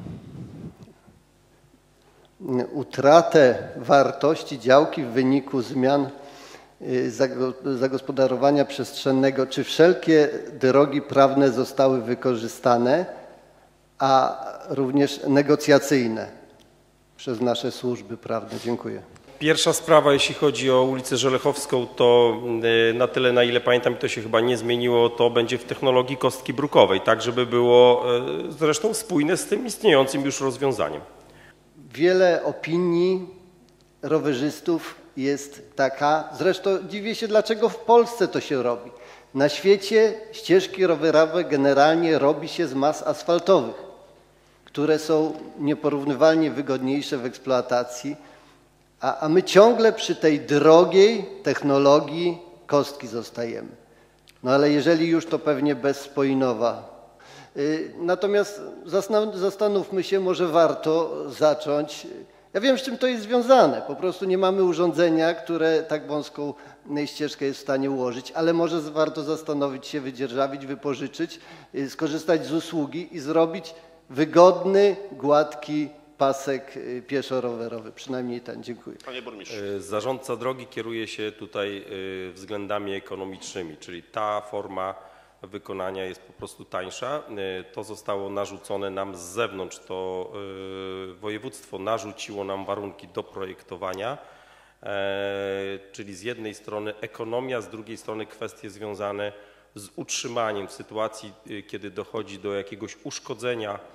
utratę wartości działki w wyniku zmian zagospodarowania przestrzennego. Czy wszelkie drogi prawne zostały wykorzystane, a również negocjacyjne przez nasze służby prawne? Dziękuję. Pierwsza sprawa, jeśli chodzi o ulicę Żelechowską, to na tyle, na ile pamiętam, to się chyba nie zmieniło, to będzie w technologii kostki brukowej, tak żeby było zresztą spójne z tym istniejącym już rozwiązaniem. Wiele opinii rowerzystów jest taka, zresztą dziwię się, dlaczego w Polsce to się robi. Na świecie ścieżki rowerowe generalnie robi się z mas asfaltowych, które są nieporównywalnie wygodniejsze w eksploatacji, a my ciągle przy tej drogiej technologii kostki zostajemy. No ale jeżeli już, to pewnie bez Spoinowa. Natomiast zastanówmy się, może warto zacząć. Ja wiem, z czym to jest związane. Po prostu nie mamy urządzenia, które tak wąską ścieżkę jest w stanie ułożyć, ale może warto zastanowić się, wydzierżawić, wypożyczyć, skorzystać z usługi i zrobić wygodny, gładki pasek pieszo-rowerowy. Przynajmniej ten. Dziękuję. Panie burmistrzu. Zarządca drogi kieruje się tutaj względami ekonomicznymi, czyli ta forma wykonania jest po prostu tańsza. To zostało narzucone nam z zewnątrz, to województwo narzuciło nam warunki do projektowania, czyli z jednej strony ekonomia, z drugiej strony kwestie związane z utrzymaniem w sytuacji, kiedy dochodzi do jakiegoś uszkodzenia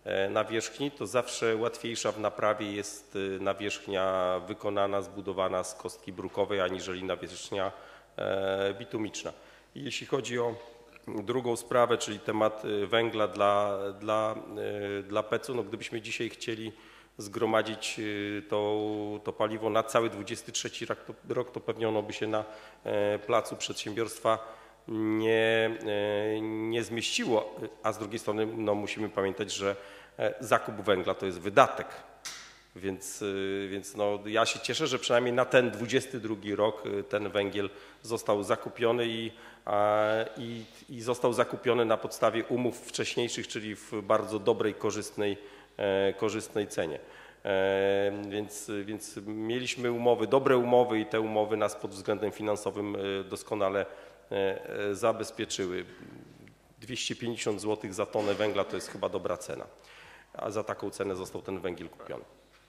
nawierzchni, to zawsze łatwiejsza w naprawie jest nawierzchnia wykonana, zbudowana z kostki brukowej, aniżeli nawierzchnia bitumiczna. I jeśli chodzi o drugą sprawę, czyli temat węgla dla PEC-u, no gdybyśmy dzisiaj chcieli zgromadzić to paliwo na cały 23 rok, to pewnie ono by się na placu przedsiębiorstwa nie zmieściło, a z drugiej strony no, musimy pamiętać, że zakup węgla to jest wydatek. Więc no, ja się cieszę, że przynajmniej na ten 22 rok ten węgiel został zakupiony i został zakupiony na podstawie umów wcześniejszych, czyli w bardzo dobrej, korzystnej cenie. Więc mieliśmy umowy, dobre umowy i te umowy nas pod względem finansowym doskonale zabezpieczyły. 250 zł za tonę węgla to jest chyba dobra cena, a za taką cenę został ten węgiel kupiony.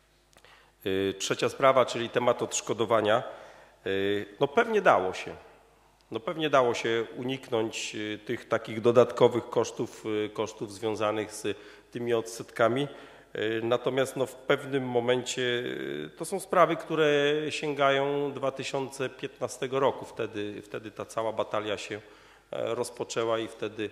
Trzecia sprawa, czyli temat odszkodowania. No pewnie dało się. No pewnie dało się uniknąć tych takich dodatkowych kosztów związanych z tymi odsetkami. Natomiast no w pewnym momencie to są sprawy, które sięgają 2015 roku. Wtedy ta cała batalia się rozpoczęła i wtedy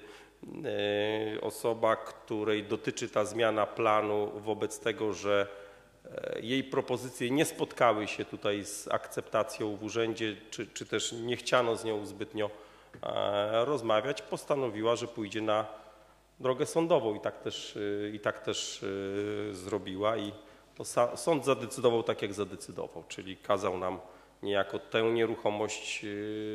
osoba, której dotyczy ta zmiana planu wobec tego, że jej propozycje nie spotkały się tutaj z akceptacją w urzędzie, czy też nie chciano z nią zbytnio rozmawiać, postanowiła, że pójdzie na drogę sądową i tak też zrobiła i sąd zadecydował tak, jak zadecydował, czyli kazał nam niejako tę nieruchomość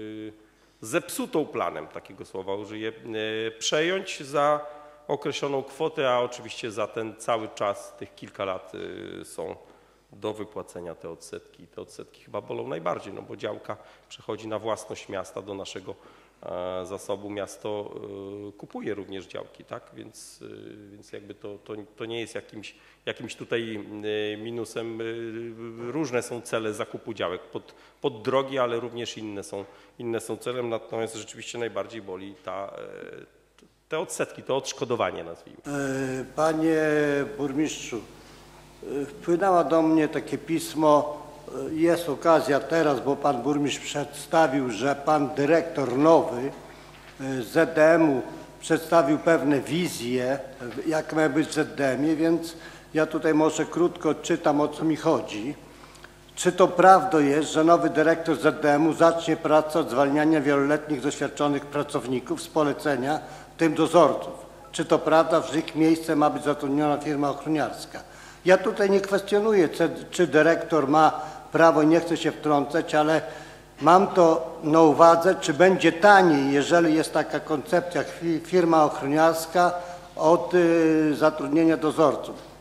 zepsutą planem, takiego słowa użyję, przejąć za określoną kwotę, a oczywiście za ten cały czas, tych kilka lat są do wypłacenia te odsetki. Te odsetki chyba bolą najbardziej, no bo działka przechodzi na własność miasta, do naszego zasobu. Miasto kupuje również działki, tak? Więc jakby to nie jest jakimś tutaj minusem. Różne są cele zakupu działek pod drogi, ale również inne są celem, natomiast rzeczywiście najbardziej boli te odsetki, to odszkodowanie, nazwijmy. Panie burmistrzu, wpłynęło do mnie takie pismo, jest okazja teraz, bo pan burmistrz przedstawił, że pan dyrektor nowy z ZDM-u przedstawił pewne wizje, jak ma być w ZDM-ie, więc ja tutaj może krótko odczytam, o co mi chodzi. Czy to prawdą jest, że nowy dyrektor ZDM-u zacznie pracę od zwalniania wieloletnich doświadczonych pracowników z polecenia, w tym dozorców? Czy to prawda, że w ich miejsce ma być zatrudniona firma ochroniarska? Ja tutaj nie kwestionuję, czy dyrektor ma prawo i nie chcę się wtrącać, ale mam to na uwadze, czy będzie taniej, jeżeli jest taka koncepcja firma ochroniarska od zatrudnienia dozorców.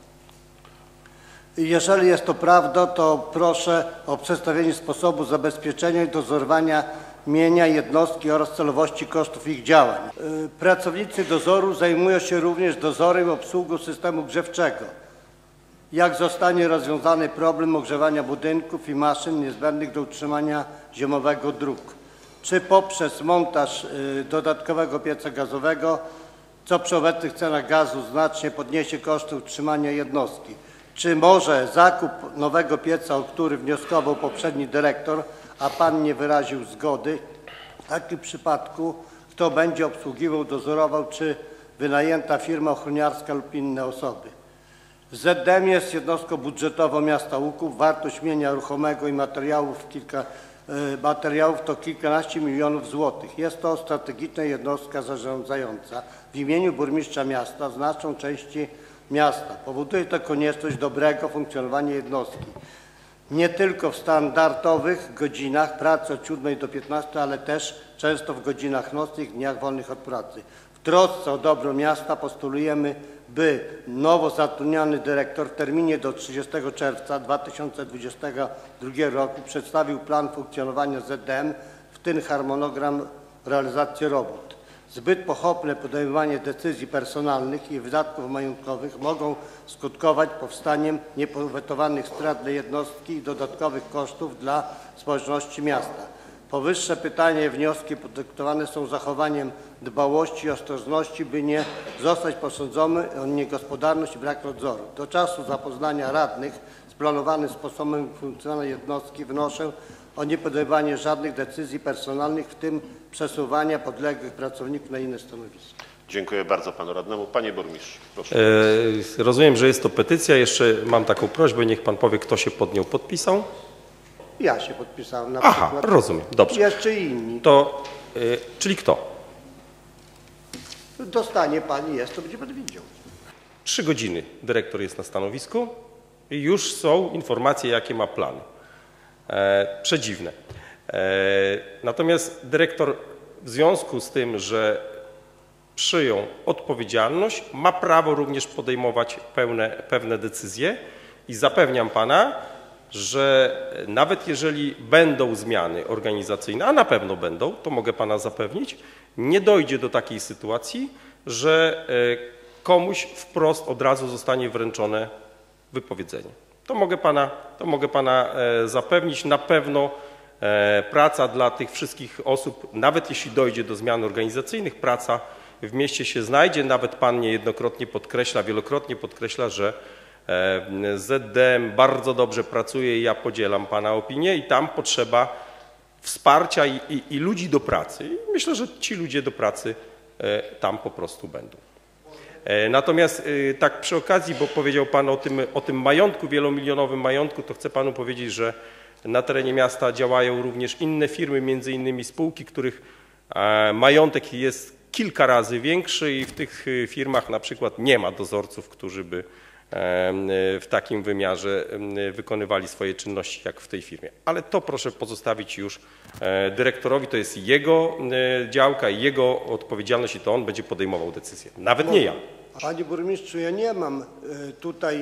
Jeżeli jest to prawda, to proszę o przedstawienie sposobu zabezpieczenia i dozorowania mienia jednostki oraz celowości kosztów ich działań. Pracownicy dozoru zajmują się również dozorem i obsługą systemu grzewczego. Jak zostanie rozwiązany problem ogrzewania budynków i maszyn niezbędnych do utrzymania zimowego dróg? Czy poprzez montaż dodatkowego pieca gazowego, co przy obecnych cenach gazu znacznie podniesie koszty utrzymania jednostki? Czy może zakup nowego pieca, o który wnioskował poprzedni dyrektor, a pan nie wyraził zgody, w takim przypadku kto będzie obsługiwał, dozorował, czy wynajęta firma ochroniarska lub inne osoby? ZDM jest jednostką budżetową miasta Łuków. Wartość mienia ruchomego i materiałów to kilkanaście milionów złotych. Jest to strategiczna jednostka zarządzająca w imieniu burmistrza miasta znaczną części miasta. Powoduje to konieczność dobrego funkcjonowania jednostki. Nie tylko w standardowych godzinach pracy od 7 do 15, ale też często w godzinach nocnych, dniach wolnych od pracy. W trosce o dobro miasta postulujemy, by nowo zatrudniony dyrektor w terminie do 30 czerwca 2022 roku przedstawił plan funkcjonowania ZDM, w tym harmonogram realizacji robót. Zbyt pochopne podejmowanie decyzji personalnych i wydatków majątkowych mogą skutkować powstaniem niepowetowanych strat dla jednostki i dodatkowych kosztów dla społeczności miasta. Powyższe pytania i wnioski podyktowane są zachowaniem dbałości i ostrożności, by nie zostać posądzony o niegospodarność i brak nadzoru. Do czasu zapoznania radnych z planowanym sposobem funkcjonowania jednostki wnoszę o niepodejmowanie żadnych decyzji personalnych, w tym przesuwania podległych pracowników na inne stanowiska. Dziękuję bardzo panu radnemu. Panie burmistrzu, proszę. Rozumiem, że jest to petycja. Jeszcze mam taką prośbę, niech pan powie, kto się pod nią podpisał. Ja się podpisałem na Aha, przykład. rozumiem, dobrze. Jeszcze inni. To, czyli kto? Dostanie pani jest, to będzie pan widział. 3 godziny dyrektor jest na stanowisku i już są informacje, jakie ma plany. Przedziwne. Natomiast dyrektor w związku z tym, że przyjął odpowiedzialność, ma prawo również podejmować pewne decyzje i zapewniam pana, że nawet jeżeli będą zmiany organizacyjne, a na pewno będą, to mogę pana zapewnić, nie dojdzie do takiej sytuacji, że komuś wprost od razu zostanie wręczone wypowiedzenie. To mogę pana zapewnić. Na pewno praca dla tych wszystkich osób, nawet jeśli dojdzie do zmian organizacyjnych, praca w mieście się znajdzie. Nawet pan niejednokrotnie podkreśla, wielokrotnie podkreśla, że ZDM bardzo dobrze pracuje i ja podzielam pana opinię i tam potrzeba wsparcia i ludzi do pracy. I myślę, że ci ludzie do pracy tam po prostu będą. Natomiast tak przy okazji, bo powiedział pan o tym majątku, wielomilionowym majątku, to chcę panu powiedzieć, że na terenie miasta działają również inne firmy, między innymi spółki, których majątek jest kilka razy większy i w tych firmach na przykład nie ma dozorców, którzy by w takim wymiarze wykonywali swoje czynności jak w tej firmie. Ale to proszę pozostawić już dyrektorowi, to jest jego działka i jego odpowiedzialność i to on będzie podejmował decyzję. Nawet nie ja. Panie burmistrzu, ja nie mam tutaj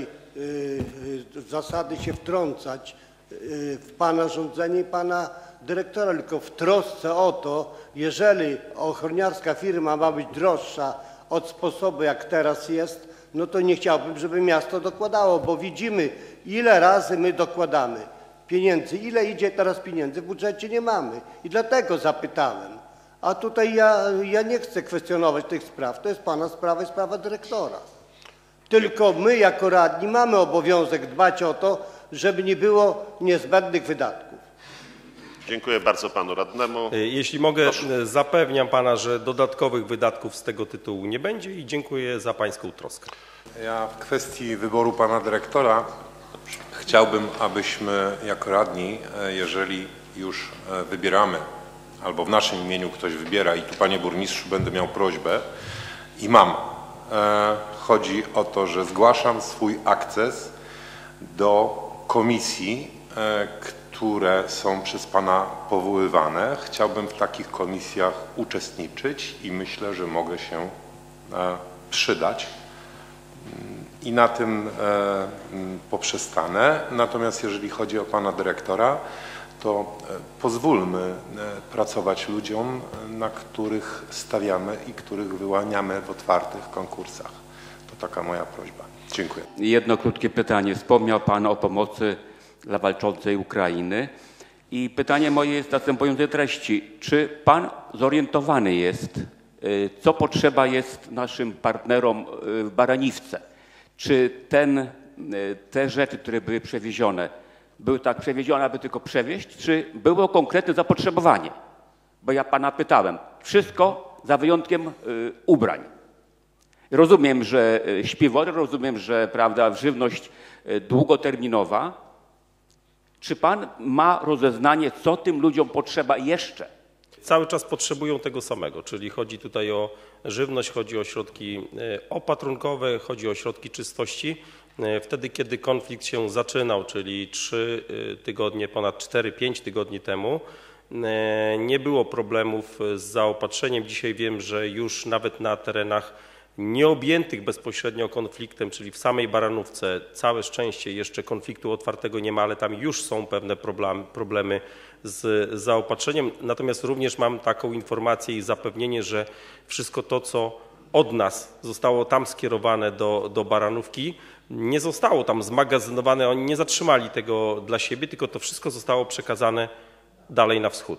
zasady się wtrącać w pana rządzenie i pana dyrektora, tylko w trosce o to, jeżeli ochroniarska firma ma być droższa od sposobu jak teraz jest, no to nie chciałbym, żeby miasto dokładało, bo widzimy, ile razy my dokładamy pieniędzy, ile idzie teraz pieniędzy, w budżecie nie mamy i dlatego zapytałem. A tutaj ja nie chcę kwestionować tych spraw, to jest pana sprawa i sprawa dyrektora. Tylko my jako radni mamy obowiązek dbać o to, żeby nie było niezbędnych wydatków. Dziękuję bardzo panu radnemu. Jeśli mogę, zapewniam pana, że dodatkowych wydatków z tego tytułu nie będzie i dziękuję za pańską troskę. Ja w kwestii wyboru pana dyrektora chciałbym, abyśmy jako radni, jeżeli już wybieramy, albo w naszym imieniu ktoś wybiera i tu panie burmistrzu będę miał prośbę i mam. Chodzi o to, że zgłaszam swój akces do komisji, które są przez pana powoływane. Chciałbym w takich komisjach uczestniczyć i myślę, że mogę się przydać. I na tym poprzestanę. Natomiast jeżeli chodzi o pana dyrektora, to pozwólmy pracować ludziom, na których stawiamy i których wyłaniamy w otwartych konkursach. To taka moja prośba. Dziękuję. Jedno krótkie pytanie. Wspomniał pan o pomocy dla walczącej Ukrainy i pytanie moje jest następującej treści. Czy pan zorientowany jest, co potrzeba jest naszym partnerom w Baraniwce? Czy te rzeczy, które były przewiezione, były tak przewiezione, aby tylko przewieźć, czy było konkretne zapotrzebowanie? Bo ja pana pytałem. Wszystko za wyjątkiem ubrań. Rozumiem, że śpiwory, rozumiem, że prawda, żywność długoterminowa. Czy pan ma rozeznanie, co tym ludziom potrzeba jeszcze? Cały czas potrzebują tego samego, czyli chodzi tutaj o żywność, chodzi o środki opatrunkowe, chodzi o środki czystości. Wtedy, kiedy konflikt się zaczynał, czyli 3 tygodnie, ponad 4-5 tygodni temu, nie było problemów z zaopatrzeniem. Dzisiaj wiem, że już nawet na terenach nieobjętych bezpośrednio konfliktem, czyli w samej Baranówce, całe szczęście jeszcze konfliktu otwartego nie ma, ale tam już są pewne problemy z zaopatrzeniem. Natomiast również mam taką informację i zapewnienie, że wszystko to, co od nas zostało tam skierowane do Baranówki, nie zostało tam zmagazynowane, oni nie zatrzymali tego dla siebie, tylko to wszystko zostało przekazane dalej na wschód.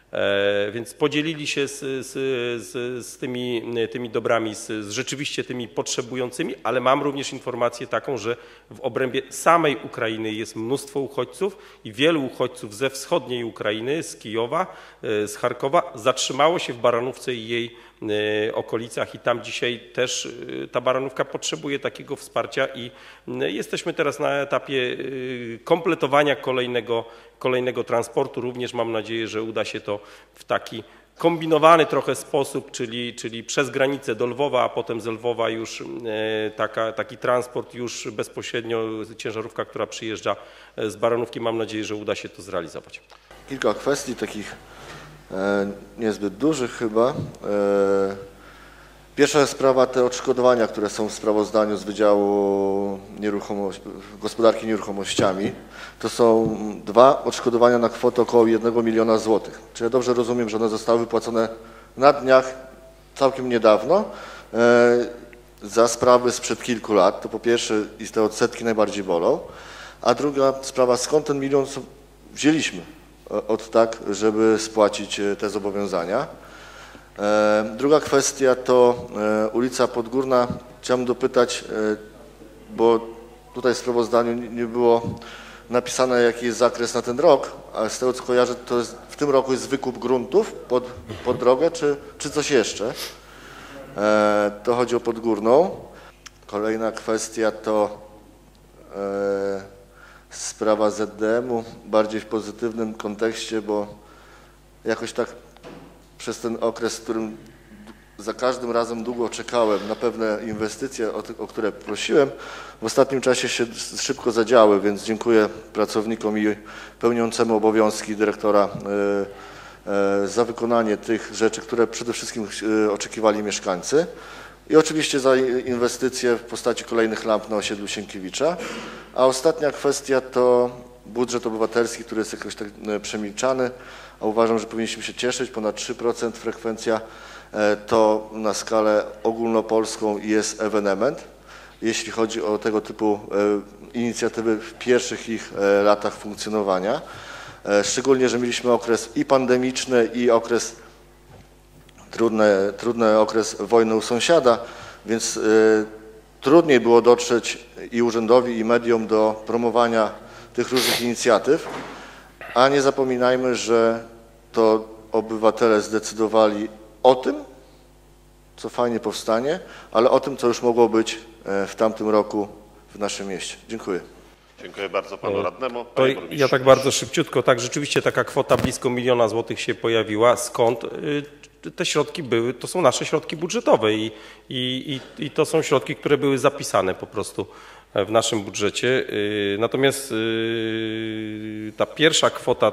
Więc podzielili się z tymi dobrami, z rzeczywiście tymi potrzebującymi, ale mam również informację taką, że w obrębie samej Ukrainy jest mnóstwo uchodźców i wielu uchodźców ze wschodniej Ukrainy, z Kijowa, z Charkowa zatrzymało się w Baranówce i jej okolicach i tam dzisiaj też ta Baranówka potrzebuje takiego wsparcia i jesteśmy teraz na etapie kompletowania kolejnego transportu. Również mam nadzieję, że uda się to w taki kombinowany trochę sposób, czyli przez granicę do Lwowa, a potem z Lwowa już taki transport już bezpośrednio, ciężarówka, która przyjeżdża z Baranówki. Mam nadzieję, że uda się to zrealizować. Kilka kwestii takich niezbyt dużych chyba. Pierwsza sprawa te odszkodowania, które są w sprawozdaniu z Wydziału Gospodarki Nieruchomościami. To są 2 odszkodowania na kwotę około 1 miliona złotych. Czy ja dobrze rozumiem, że one zostały wypłacone na dniach całkiem niedawno za sprawy sprzed kilku lat? To po pierwsze i te odsetki najbardziej bolą. A druga sprawa, skąd ten milion wzięliśmy od tak, żeby spłacić te zobowiązania? Druga kwestia to ulica Podgórna. Chciałbym dopytać, bo tutaj w sprawozdaniu nie było napisane, jaki jest zakres na ten rok, ale z tego co kojarzę, to jest, w tym roku jest wykup gruntów pod drogę, czy coś jeszcze? To chodzi o Podgórną. Kolejna kwestia to sprawa ZDM-u, bardziej w pozytywnym kontekście, bo jakoś tak przez ten okres, w którym za każdym razem długo czekałem na pewne inwestycje, o które prosiłem, w ostatnim czasie się szybko zadziały, więc dziękuję pracownikom i pełniącemu obowiązki dyrektora za wykonanie tych rzeczy, które przede wszystkim oczekiwali mieszkańcy. I oczywiście za inwestycje w postaci kolejnych lamp na osiedlu Sienkiewicza. A ostatnia kwestia to budżet obywatelski, który jest jakoś tak przemilczany, a uważam, że powinniśmy się cieszyć. Ponad 3% frekwencja to na skalę ogólnopolską jest ewenement, jeśli chodzi o tego typu inicjatywy w pierwszych ich latach funkcjonowania. Szczególnie, że mieliśmy okres i pandemiczny, i okres trudny okres wojny u sąsiada, więc trudniej było dotrzeć i urzędowi, i mediom do promowania tych różnych inicjatyw, a nie zapominajmy, że to obywatele zdecydowali o tym, co fajnie powstanie, ale o tym, co już mogło być w tamtym roku w naszym mieście. Dziękuję. Dziękuję bardzo panu radnemu. To ja tak bardzo szybciutko, tak rzeczywiście taka kwota blisko 1 miliona złotych się pojawiła. Skąd? Te środki były, to są nasze środki budżetowe i to są środki, które były zapisane po prostu w naszym budżecie. Natomiast ta pierwsza kwota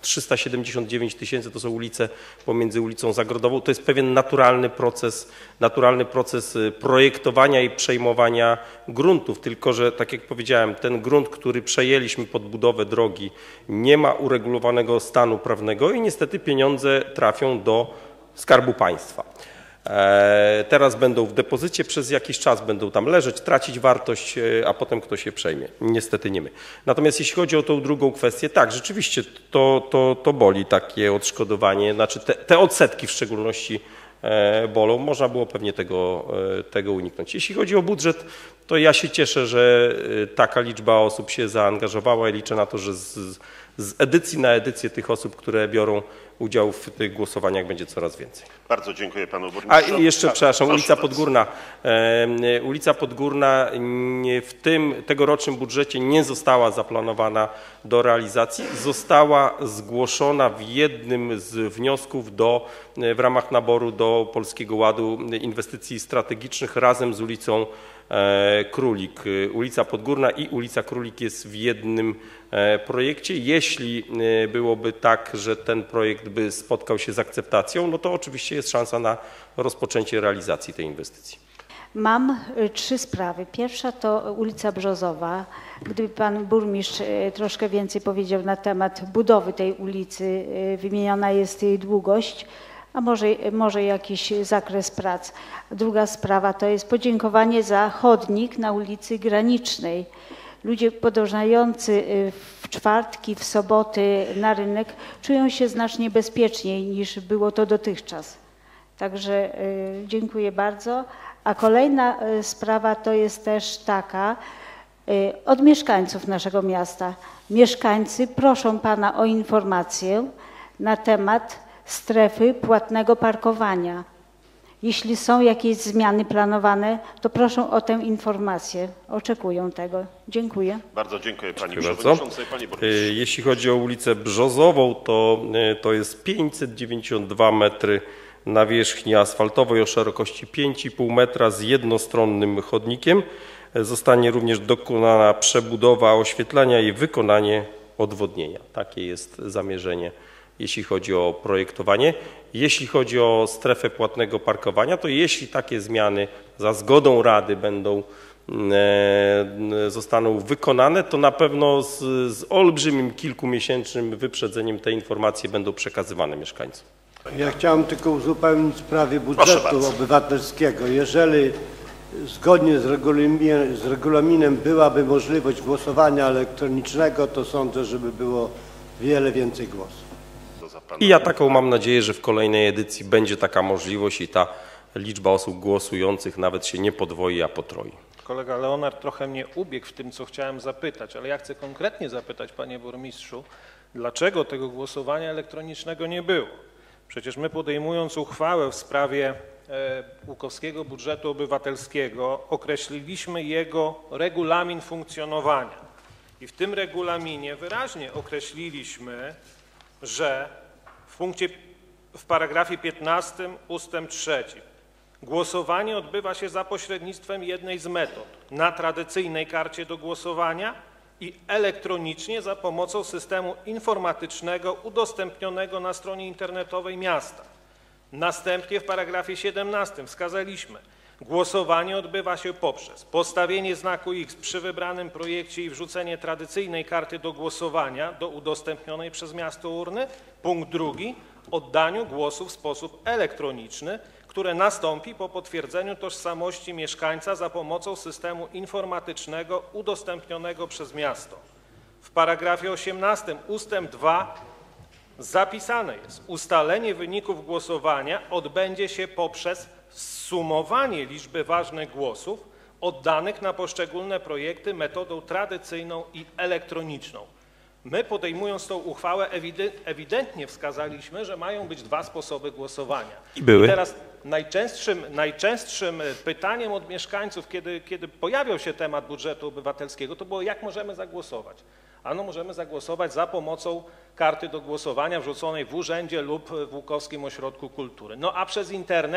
379 000 to są ulice pomiędzy ulicą Zagrodową. To jest pewien naturalny proces projektowania i przejmowania gruntów, tylko że tak jak powiedziałem, ten grunt, który przejęliśmy pod budowę drogi, nie ma uregulowanego stanu prawnego i niestety pieniądze trafią do Skarbu Państwa. Teraz będą w depozycie, przez jakiś czas będą tam leżeć, tracić wartość, a potem ktoś je przejmie. Niestety nie my. Natomiast jeśli chodzi o tą drugą kwestię, tak, rzeczywiście to boli takie odszkodowanie, znaczy te odsetki w szczególności bolą. Można było pewnie tego uniknąć. Jeśli chodzi o budżet, to ja się cieszę, że taka liczba osób się zaangażowała i liczę na to, że z edycji na edycję tych osób, które biorą udział w tych głosowaniach będzie coraz więcej. Bardzo dziękuję panu burmistrzowi. A jeszcze, przepraszam, ulica Podgórna. Ulica Podgórna w tym tegorocznym budżecie nie została zaplanowana do realizacji. Została zgłoszona w jednym z wniosków w ramach naboru do Polskiego Ładu Inwestycji Strategicznych razem z ulicą Królik. Ulica Podgórna i ulica Królik jest w jednym projekcie. Jeśli byłoby tak, że ten projekt by spotkał się z akceptacją, no to oczywiście jest szansa na rozpoczęcie realizacji tej inwestycji. Mam 3 sprawy. Pierwsza to ulica Brzozowa. Gdyby pan burmistrz troszkę więcej powiedział na temat budowy tej ulicy, wymieniona jest jej długość, a może jakiś zakres prac. Druga sprawa to jest podziękowanie za chodnik na ulicy Granicznej. Ludzie podążający w w czwartki, w soboty na rynek, czują się znacznie bezpieczniej niż było to dotychczas. Także dziękuję bardzo. A kolejna sprawa to jest też taka, od mieszkańców naszego miasta. Mieszkańcy proszą Pana o informację na temat strefy płatnego parkowania. Jeśli są jakieś zmiany planowane, to proszę o tę informację. Oczekują tego. Dziękuję. Bardzo dziękuję Pani Dziękuję Przewodniczącej. Pani Burmistrz. Jeśli chodzi o ulicę Brzozową, to jest 592 metry nawierzchni asfaltowej o szerokości 5,5 metra z jednostronnym chodnikiem. Zostanie również dokonana przebudowa oświetlenia i wykonanie odwodnienia. Takie jest zamierzenie, jeśli chodzi o projektowanie. Jeśli chodzi o strefę płatnego parkowania, to jeśli takie zmiany za zgodą Rady zostaną wykonane, to na pewno z olbrzymim kilkumiesięcznym wyprzedzeniem te informacje będą przekazywane mieszkańcom. Ja chciałem tylko uzupełnić w sprawie budżetu obywatelskiego. Jeżeli zgodnie z regulaminem byłaby możliwość głosowania elektronicznego, to sądzę, żeby było wiele więcej głosów. I ja taką mam nadzieję, że w kolejnej edycji będzie taka możliwość i ta liczba osób głosujących nawet się nie podwoi, a potroi. Kolega Leonard trochę mnie ubiegł w tym, co chciałem zapytać, ale ja chcę konkretnie zapytać, panie burmistrzu, dlaczego tego głosowania elektronicznego nie było? Przecież my, podejmując uchwałę w sprawie Łukowskiego Budżetu Obywatelskiego, określiliśmy jego regulamin funkcjonowania. I w tym regulaminie wyraźnie określiliśmy, że w paragrafie 15 ustęp 3 głosowanie odbywa się za pośrednictwem jednej z metod: na tradycyjnej karcie do głosowania i elektronicznie za pomocą systemu informatycznego udostępnionego na stronie internetowej miasta. Następnie w paragrafie 17 wskazaliśmy: głosowanie odbywa się poprzez postawienie znaku X przy wybranym projekcie i wrzucenie tradycyjnej karty do głosowania do udostępnionej przez miasto urny. Punkt drugi: oddaniu głosu w sposób elektroniczny, które nastąpi po potwierdzeniu tożsamości mieszkańca za pomocą systemu informatycznego udostępnionego przez miasto. W paragrafie 18 ustęp 2 zapisane jest: ustalenie wyników głosowania odbędzie się poprzez zsumowanie liczby ważnych głosów oddanych na poszczególne projekty metodą tradycyjną i elektroniczną. My, podejmując tą uchwałę, ewidentnie wskazaliśmy, że mają być dwa sposoby głosowania. I były. I teraz najczęstszym pytaniem od mieszkańców, kiedy pojawiał się temat budżetu obywatelskiego, to było: jak możemy zagłosować? Ano, możemy zagłosować za pomocą karty do głosowania wrzuconej w urzędzie lub w Łukowskim Ośrodku Kultury. No a przez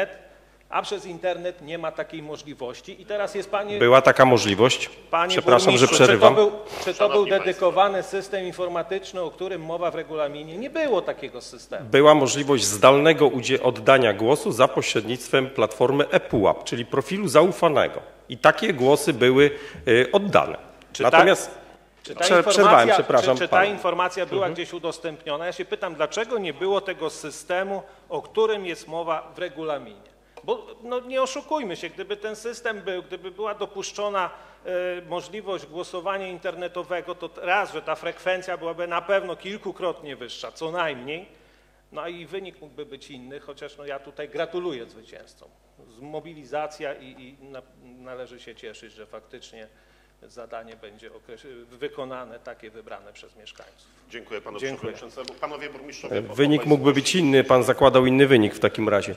internet nie ma takiej możliwości. I teraz jest panie... Była taka możliwość? Panie Przepraszam, że burmistrzu, przerywam. Czy to był dedykowany system informatyczny, o którym mowa w regulaminie? Nie było takiego systemu. Była możliwość zdalnego oddania głosu za pośrednictwem platformy ePUAP, czyli profilu zaufanego. I takie głosy były oddane. Natomiast przerwałem, przepraszam. Czy ta informacja była gdzieś udostępniona? Ja się pytam, dlaczego nie było tego systemu, o którym jest mowa w regulaminie? Bo no, nie oszukujmy się, gdyby ten system był, gdyby była dopuszczona możliwość głosowania internetowego, to raz, że ta frekwencja byłaby na pewno kilkukrotnie wyższa, co najmniej, no i wynik mógłby być inny, chociaż no, ja tutaj gratuluję zwycięzcom. Mobilizacja i należy się cieszyć, że faktycznie zadanie będzie wykonane, takie wybrane przez mieszkańców. Dziękuję panu przewodniczącemu. Panowie burmistrzowie. Wynik mógłby być inny, pan zakładał inny wynik w takim razie.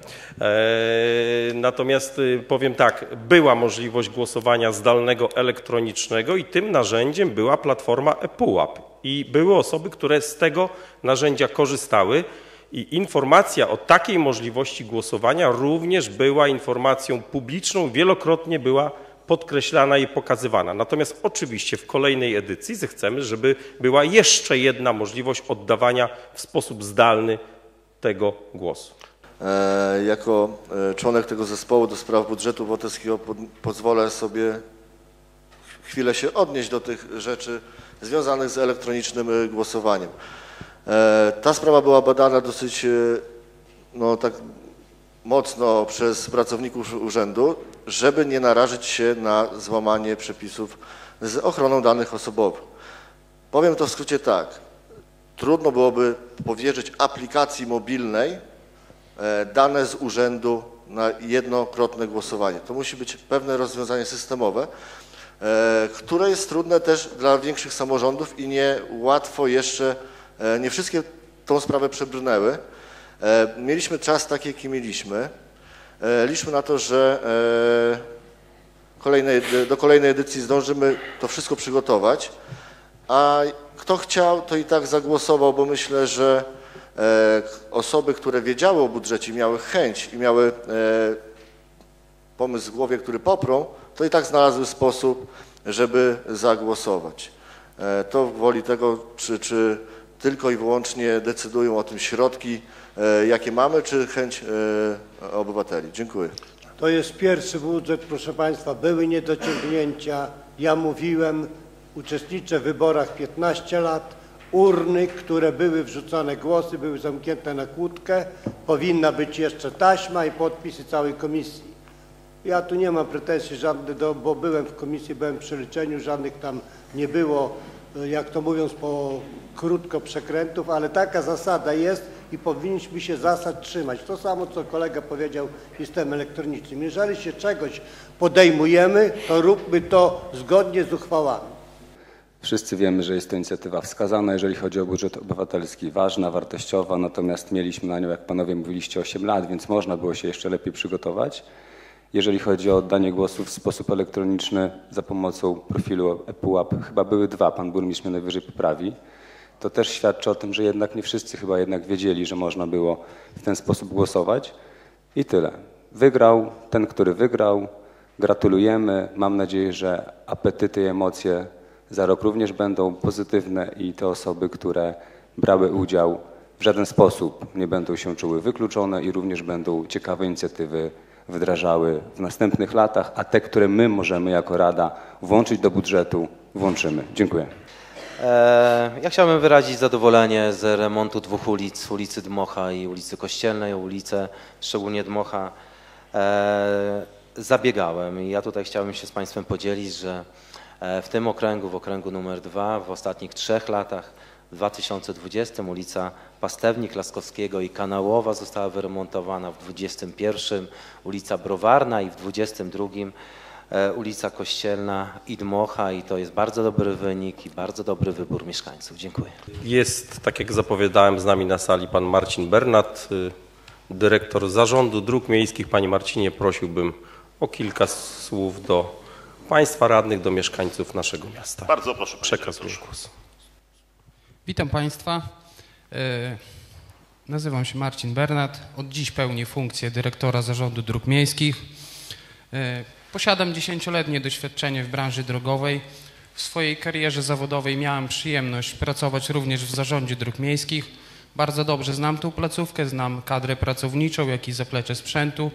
Natomiast powiem tak, była możliwość głosowania zdalnego elektronicznego i tym narzędziem była platforma ePUAP. I były osoby, które z tego narzędzia korzystały i informacja o takiej możliwości głosowania również była informacją publiczną, wielokrotnie była podkreślana i pokazywana. Natomiast oczywiście w kolejnej edycji zechcemy, żeby była jeszcze jedna możliwość oddawania w sposób zdalny tego głosu. Jako członek tego zespołu do spraw budżetu obywatelskiego pozwolę sobie chwilę się odnieść do tych rzeczy związanych z elektronicznym głosowaniem. Ta sprawa była badana dosyć tak mocno przez pracowników urzędu, żeby nie narażyć się na złamanie przepisów z ochroną danych osobowych. Powiem to w skrócie tak. Trudno byłoby powierzyć aplikacji mobilnej dane z urzędu na jednokrotne głosowanie. To musi być pewne rozwiązanie systemowe, które jest trudne też dla większych samorządów i nie łatwo jeszcze, nie wszystkie tą sprawę przebrnęły. Mieliśmy czas taki, jaki mieliśmy. Liczmy na to, że do kolejnej edycji zdążymy to wszystko przygotować, a kto chciał, to i tak zagłosował, bo myślę, że osoby, które wiedziały o budżecie, miały chęć i miały pomysł w głowie, który poprą, to i tak znalazły sposób, żeby zagłosować. To woli tego, czy tylko i wyłącznie decydują o tym środki, jakie mamy, czy chęć obywateli. Dziękuję. To jest pierwszy budżet, proszę Państwa, były niedociągnięcia. Ja mówiłem, uczestniczę w wyborach 15 lat. Urny, które były wrzucane głosy, były zamknięte na kłódkę. Powinna być jeszcze taśma i podpisy całej komisji. Ja tu nie mam pretensji żadnych, bo byłem w komisji, byłem przy liczeniu, żadnych tam nie było, jak to mówiąc, krótko przekrętów, ale taka zasada jest i powinniśmy się zasad trzymać. To samo, co kolega powiedział systemem elektronicznym. Jeżeli się czegoś podejmujemy, to róbmy to zgodnie z uchwałami. Wszyscy wiemy, że jest to inicjatywa wskazana, jeżeli chodzi o budżet obywatelski, ważna, wartościowa, natomiast mieliśmy na nią, jak panowie mówiliście, 8 lat, więc można było się jeszcze lepiej przygotować. Jeżeli chodzi o oddanie głosów w sposób elektroniczny za pomocą profilu ePUAP, chyba były 2, pan burmistrz mnie najwyżej poprawi, to też świadczy o tym, że jednak nie wszyscy chyba jednak wiedzieli, że można było w ten sposób głosować i tyle. Wygrał ten, który wygrał, gratulujemy, mam nadzieję, że apetyty i emocje za rok również będą pozytywne i te osoby, które brały udział, w żaden sposób nie będą się czuły wykluczone i również będą ciekawe inicjatywy wdrażały w następnych latach, a te, które my możemy jako Rada włączyć do budżetu, włączymy. Dziękuję. Ja chciałbym wyrazić zadowolenie z remontu 2 ulic, ulicy Dmocha i ulicy Kościelnej. Ulicę, szczególnie Dmocha, zabiegałem i ja tutaj chciałbym się z Państwem podzielić, że w tym okręgu, w okręgu numer 2, w ostatnich 3 latach, w 2020 ulica Pastewnik Laskowskiego i Kanałowa została wyremontowana, w 2021 ulica Browarna i w 2022 ulica Kościelna i Dmocha i to jest bardzo dobry wynik i bardzo dobry wybór mieszkańców. Dziękuję. Jest, tak jak zapowiadałem, z nami na sali pan Marcin Bernat, dyrektor Zarządu Dróg Miejskich. Panie Marcinie, prosiłbym o kilka słów do Państwa radnych, do mieszkańców naszego miasta. Bardzo proszę. Przekazuję głos. Witam Państwa. Nazywam się Marcin Bernat. Od dziś pełnię funkcję dyrektora Zarządu Dróg Miejskich. Posiadam 10-letnie doświadczenie w branży drogowej. W swojej karierze zawodowej miałem przyjemność pracować również w Zarządzie Dróg Miejskich. Bardzo dobrze znam tą placówkę, znam kadrę pracowniczą, jak i zaplecze sprzętu.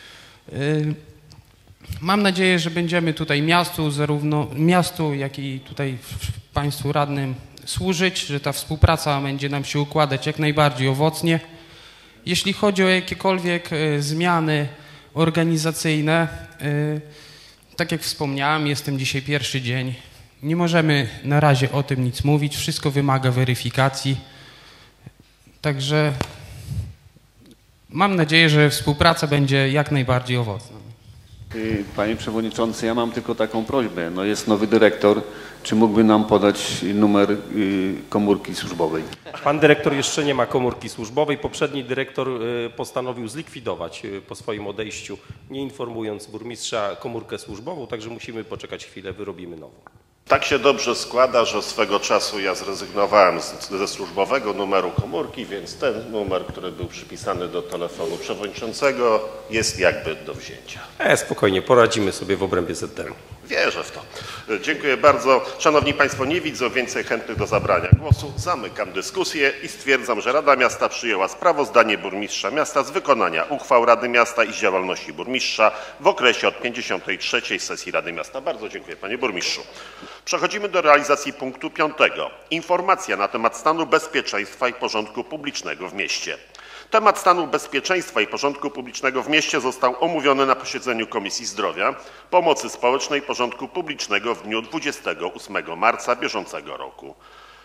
Mam nadzieję, że będziemy tutaj miastu, zarówno miastu, jak i tutaj Państwu radnym służyć, że ta współpraca będzie nam się układać jak najbardziej owocnie. Jeśli chodzi o jakiekolwiek zmiany organizacyjne, tak jak wspomniałem, jestem dzisiaj pierwszy dzień. Nie możemy na razie o tym nic mówić, wszystko wymaga weryfikacji. Także mam nadzieję, że współpraca będzie jak najbardziej owocna. Panie Przewodniczący, ja mam tylko taką prośbę. No jest nowy dyrektor. Czy mógłby nam podać numer komórki służbowej? Pan dyrektor jeszcze nie ma komórki służbowej. Poprzedni dyrektor postanowił zlikwidować po swoim odejściu, nie informując burmistrza, komórkę służbową, także musimy poczekać chwilę, wyrobimy nową. Tak się dobrze składa, że swego czasu ja zrezygnowałem ze służbowego numeru komórki, więc ten numer, który był przypisany do telefonu przewodniczącego, jest jakby do wzięcia. Spokojnie, poradzimy sobie w obrębie ZDM. Wierzę w to. Dziękuję bardzo. Szanowni Państwo, nie widzę więcej chętnych do zabrania głosu. Zamykam dyskusję i stwierdzam, że Rada Miasta przyjęła sprawozdanie burmistrza miasta z wykonania uchwał Rady Miasta i z działalności burmistrza w okresie od 53. sesji Rady Miasta. Bardzo dziękuję, panie burmistrzu. Przechodzimy do realizacji punktu 5. Informacja na temat stanu bezpieczeństwa i porządku publicznego w mieście. Temat stanu bezpieczeństwa i porządku publicznego w mieście został omówiony na posiedzeniu Komisji Zdrowia, Pomocy Społecznej i Porządku Publicznego w dniu 28 marca bieżącego roku.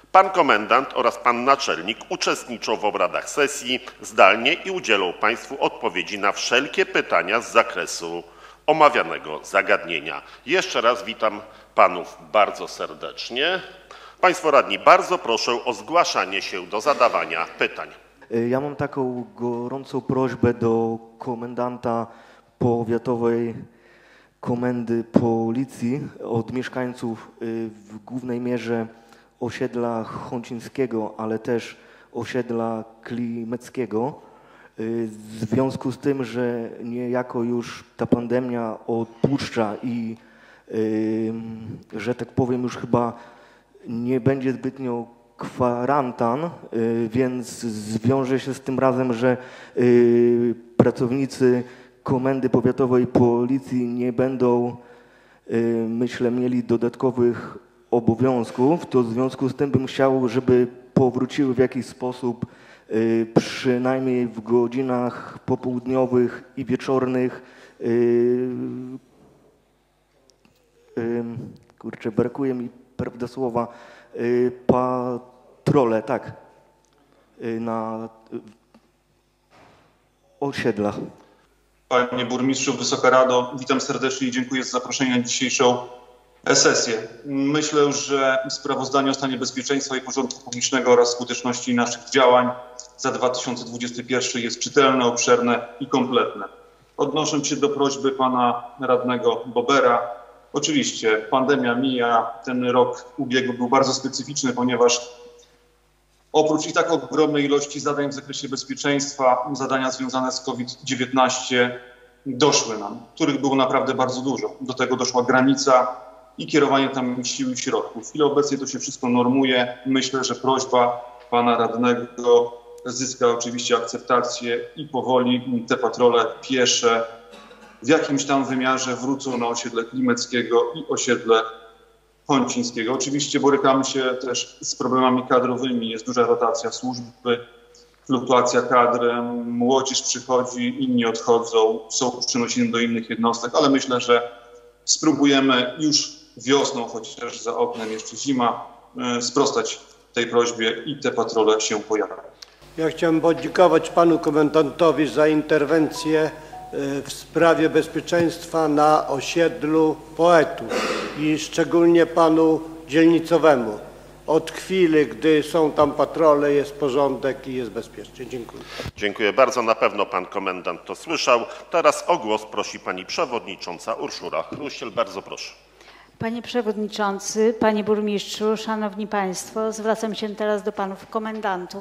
Pan komendant oraz pan naczelnik uczestniczą w obradach sesji zdalnie i udzielą państwu odpowiedzi na wszelkie pytania z zakresu omawianego zagadnienia. Jeszcze raz witam panów bardzo serdecznie. Państwo radni, bardzo proszę o zgłaszanie się do zadawania pytań. Ja mam taką gorącą prośbę do komendanta powiatowej komendy policji od mieszkańców w głównej mierze osiedla Chącińskiego, ale też osiedla Klimeckiego. W związku z tym, że niejako już ta pandemia odpuszcza i że tak powiem już chyba nie będzie zbytnio kwarantan, więc zwiąże się z tym razem, że pracownicy Komendy Powiatowej Policji nie będą, myślę, mieli dodatkowych obowiązków, to w związku z tym bym chciał, żeby powróciły w jakiś sposób przynajmniej w godzinach popołudniowych i wieczornych, kurczę, brakuje mi prawda słowa, patrole, tak, na osiedlach. Panie Burmistrzu, Wysoka Rado, witam serdecznie i dziękuję za zaproszenie na dzisiejszą sesję. Myślę, że sprawozdanie o stanie bezpieczeństwa i porządku publicznego oraz skuteczności naszych działań za 2021 jest czytelne, obszerne i kompletne. Odnosząc się do prośby pana radnego Bobera, oczywiście pandemia mija, ten rok ubiegły był bardzo specyficzny, ponieważ oprócz i tak ogromnej ilości zadań w zakresie bezpieczeństwa, zadania związane z COVID-19 doszły nam, których było naprawdę bardzo dużo. Do tego doszła granica i kierowanie tam sił i środków. W chwili obecnej to się wszystko normuje. Myślę, że prośba pana radnego zyska oczywiście akceptację i powoli te patrole piesze w jakimś tam wymiarze wrócą na osiedle Klimeckiego i osiedle Chącińskiego. Oczywiście borykamy się też z problemami kadrowymi. Jest duża rotacja służby, fluktuacja kadr, młodzież przychodzi, inni odchodzą, są przenoszni do innych jednostek, ale myślę, że spróbujemy już wiosną, chociaż za oknem jeszcze zima, sprostać tej prośbie i te patrole się pojawią. Ja chciałem podziękować panu komendantowi za interwencję w sprawie bezpieczeństwa na osiedlu Poetów i szczególnie panu dzielnicowemu. Od chwili, gdy są tam patrole, jest porządek i jest bezpiecznie. Dziękuję. Dziękuję bardzo. Na pewno pan komendant to słyszał. Teraz o głos prosi pani przewodnicząca Urszula Chruściel. Bardzo proszę. Panie Przewodniczący, Panie Burmistrzu, Szanowni Państwo, zwracam się teraz do Panów Komendantów.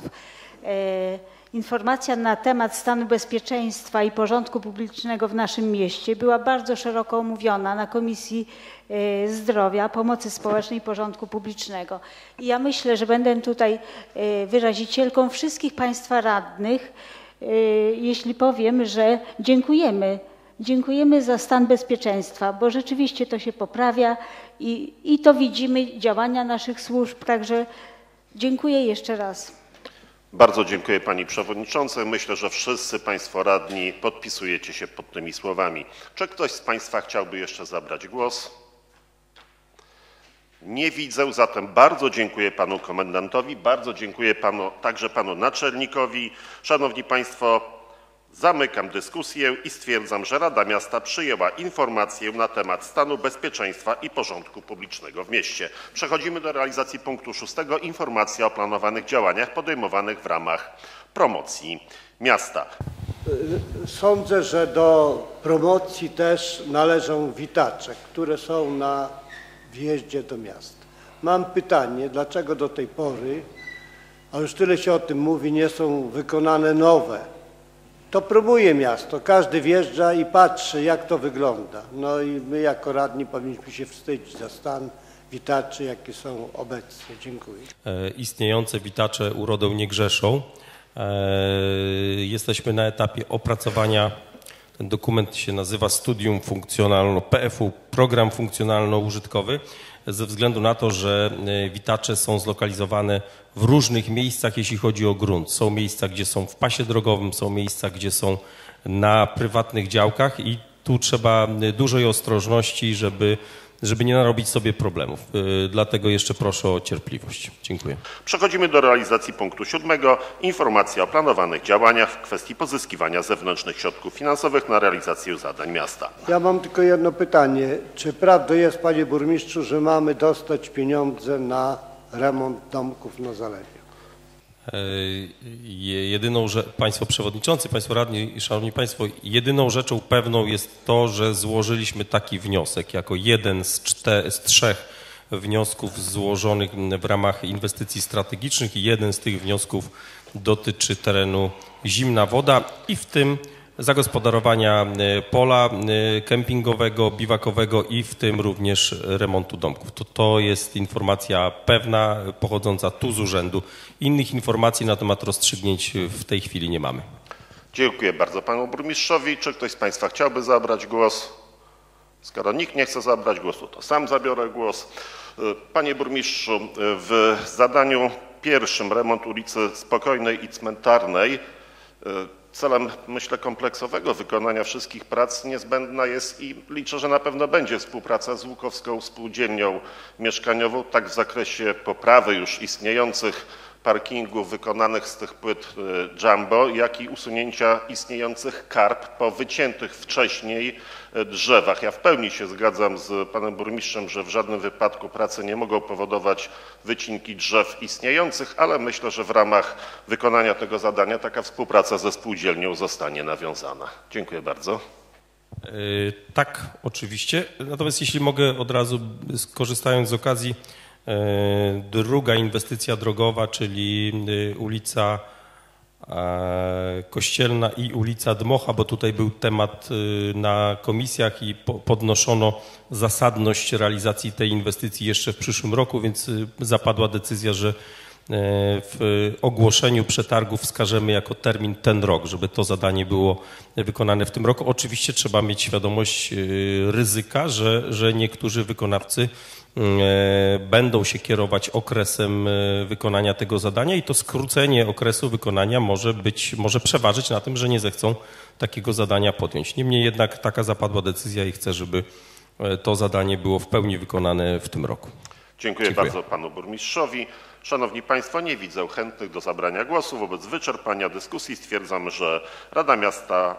Informacja na temat stanu bezpieczeństwa i porządku publicznego w naszym mieście była bardzo szeroko omówiona na Komisji Zdrowia, Pomocy Społecznej i Porządku Publicznego. I ja myślę, że będę tutaj wyrazicielką wszystkich Państwa radnych, jeśli powiem, że dziękujemy. Dziękujemy za stan bezpieczeństwa, bo rzeczywiście to się poprawia i to widzimy działania naszych służb, także dziękuję jeszcze raz. Bardzo dziękuję pani przewodniczącej. Myślę, że wszyscy państwo radni podpisujecie się pod tymi słowami. Czy ktoś z państwa chciałby jeszcze zabrać głos? Nie widzę, zatem bardzo dziękuję panu komendantowi, bardzo dziękuję także panu naczelnikowi. Szanowni państwo, zamykam dyskusję i stwierdzam, że Rada Miasta przyjęła informację na temat stanu bezpieczeństwa i porządku publicznego w mieście. Przechodzimy do realizacji punktu 6. Informacja o planowanych działaniach podejmowanych w ramach promocji miasta. Sądzę, że do promocji też należą witacze, które są na wjeździe do miasta. Mam pytanie, dlaczego do tej pory, a już tyle się o tym mówi, nie są wykonane nowe? To promuje miasto, każdy wjeżdża i patrzy, jak to wygląda. No i my jako radni powinniśmy się wstydzić za stan witaczy, jakie są obecnie. Dziękuję. Istniejące witacze urodą nie grzeszą. Jesteśmy na etapie opracowania. Ten dokument się nazywa Studium PFU, Program Funkcjonalno-Użytkowy, ze względu na to, że witacze są zlokalizowane w różnych miejscach, jeśli chodzi o grunt. Są miejsca, gdzie są w pasie drogowym, są miejsca, gdzie są na prywatnych działkach i tu trzeba dużej ostrożności, żeby nie narobić sobie problemów. Dlatego jeszcze proszę o cierpliwość. Dziękuję. Przechodzimy do realizacji punktu 7. Informacja o planowanych działaniach w kwestii pozyskiwania zewnętrznych środków finansowych na realizację zadań miasta. Ja mam tylko jedno pytanie. Czy prawdą jest, panie burmistrzu, że mamy dostać pieniądze na remont domków na Zalewie? Jedyną, że Państwo Przewodniczący, Państwo Radni i Szanowni Państwo, jedyną rzeczą pewną jest to, że złożyliśmy taki wniosek jako jeden z 3 wniosków złożonych w ramach inwestycji strategicznych i jeden z tych wniosków dotyczy terenu Zimna Woda i w tym zagospodarowania pola kempingowego, biwakowego i w tym również remontu domków. To jest informacja pewna, pochodząca tu z urzędu. Innych informacji na temat rozstrzygnięć w tej chwili nie mamy. Dziękuję bardzo panu burmistrzowi. Czy ktoś z państwa chciałby zabrać głos? Skoro nikt nie chce zabrać głosu, to sam zabiorę głos. Panie burmistrzu, w zadaniu pierwszym remont ulicy Spokojnej i Cmentarnej celem, myślę, kompleksowego wykonania wszystkich prac niezbędna jest i liczę, że na pewno będzie współpraca z Łukowską Spółdzielnią Mieszkaniową, tak w zakresie poprawy już istniejących parkingów wykonanych z tych płyt jumbo, jak i usunięcia istniejących karp po wyciętych wcześniej drzewach. Ja w pełni się zgadzam z panem burmistrzem, że w żadnym wypadku prace nie mogą powodować wycinki drzew istniejących, ale myślę, że w ramach wykonania tego zadania taka współpraca ze spółdzielnią zostanie nawiązana. Dziękuję bardzo. Tak, oczywiście. Natomiast jeśli mogę od razu, skorzystając z okazji, druga inwestycja drogowa, czyli ulica Kościelna i ulica Dmocha, bo tutaj był temat na komisjach i podnoszono zasadność realizacji tej inwestycji jeszcze w przyszłym roku, więc zapadła decyzja, że w ogłoszeniu przetargu wskażemy jako termin ten rok, żeby to zadanie było wykonane w tym roku. Oczywiście trzeba mieć świadomość ryzyka, że niektórzy wykonawcy będą się kierować okresem wykonania tego zadania i to skrócenie okresu wykonania może przeważyć na tym, że nie zechcą takiego zadania podjąć. Niemniej jednak taka zapadła decyzja i chcę, żeby to zadanie było w pełni wykonane w tym roku. Dziękuję bardzo panu burmistrzowi. Szanowni Państwo, nie widzę chętnych do zabrania głosu. Wobec wyczerpania dyskusji stwierdzam, że Rada Miasta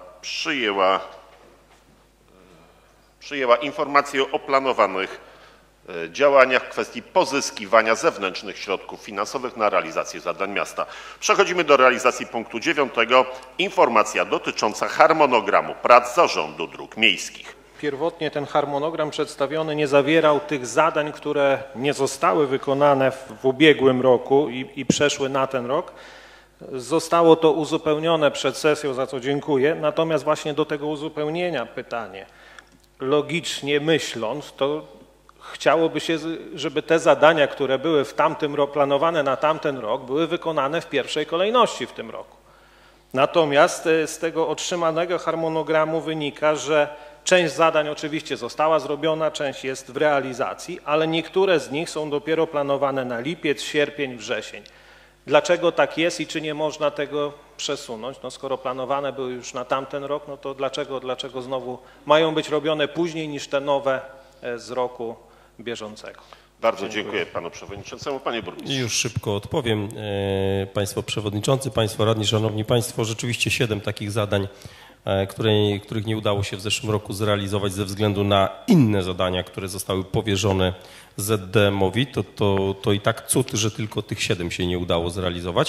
przyjęła informację o planowanych działaniach w kwestii pozyskiwania zewnętrznych środków finansowych na realizację zadań miasta. Przechodzimy do realizacji punktu 9. Informacja dotycząca harmonogramu prac Zarządu Dróg Miejskich. Pierwotnie ten harmonogram przedstawiony nie zawierał tych zadań, które nie zostały wykonane w ubiegłym roku i przeszły na ten rok. Zostało to uzupełnione przed sesją, za co dziękuję. Natomiast właśnie do tego uzupełnienia pytanie. Logicznie myśląc, to chciałoby się, żeby te zadania, które były w tamtym roku, planowane na tamten rok, były wykonane w pierwszej kolejności w tym roku. Natomiast z tego otrzymanego harmonogramu wynika, że część zadań oczywiście została zrobiona, część jest w realizacji, ale niektóre z nich są dopiero planowane na lipiec, sierpień, wrzesień. Dlaczego tak jest i czy nie można tego przesunąć? No skoro planowane były już na tamten rok, no to dlaczego znowu mają być robione później niż te nowe z roku bieżącego? Bardzo dziękuję panu przewodniczącemu. Panie burmistrzu. Już szybko odpowiem. Państwo przewodniczący, państwo radni, szanowni państwo, rzeczywiście 7 takich zadań, których nie udało się w zeszłym roku zrealizować ze względu na inne zadania, które zostały powierzone ZDM-owi, to i tak cud, że tylko tych 7 się nie udało zrealizować.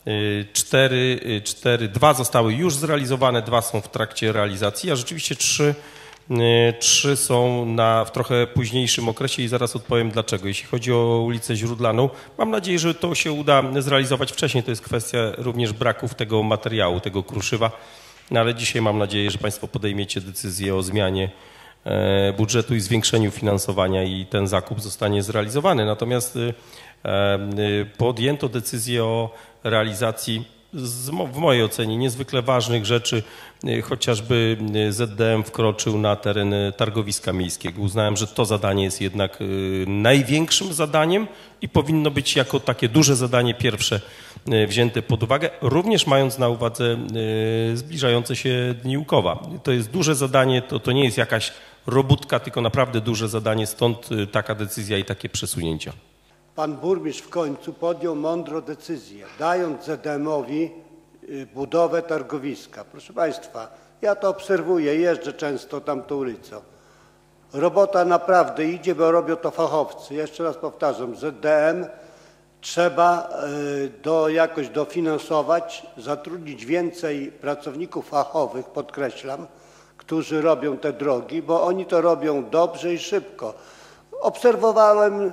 2 zostały już zrealizowane, 2 są w trakcie realizacji, a rzeczywiście 3 są w trochę późniejszym okresie i zaraz odpowiem dlaczego. Jeśli chodzi o ulicę Źródlaną, mam nadzieję, że to się uda zrealizować wcześniej. To jest kwestia również braków tego materiału, tego kruszywa. No ale dzisiaj mam nadzieję, że Państwo podejmiecie decyzję o zmianie budżetu i zwiększeniu finansowania i ten zakup zostanie zrealizowany. Natomiast podjęto decyzję o realizacji w mojej ocenie niezwykle ważnych rzeczy, chociażby ZDM wkroczył na teren targowiska miejskiego. Uznałem, że to zadanie jest jednak największym zadaniem i powinno być jako takie duże zadanie pierwsze wzięte pod uwagę, również mając na uwadze zbliżające się Dni Łukowa. To jest duże zadanie, to nie jest jakaś robótka, tylko naprawdę duże zadanie, stąd taka decyzja i takie przesunięcia. Pan burmistrz w końcu podjął mądrą decyzję, dając ZDM-owi budowę targowiska. Proszę Państwa, ja to obserwuję, jeżdżę często tamtą ulicą. Robota naprawdę idzie, bo robią to fachowcy. Jeszcze raz powtarzam, ZDM trzeba jakoś dofinansować, zatrudnić więcej pracowników fachowych, podkreślam, którzy robią te drogi, bo oni to robią dobrze i szybko. Obserwowałem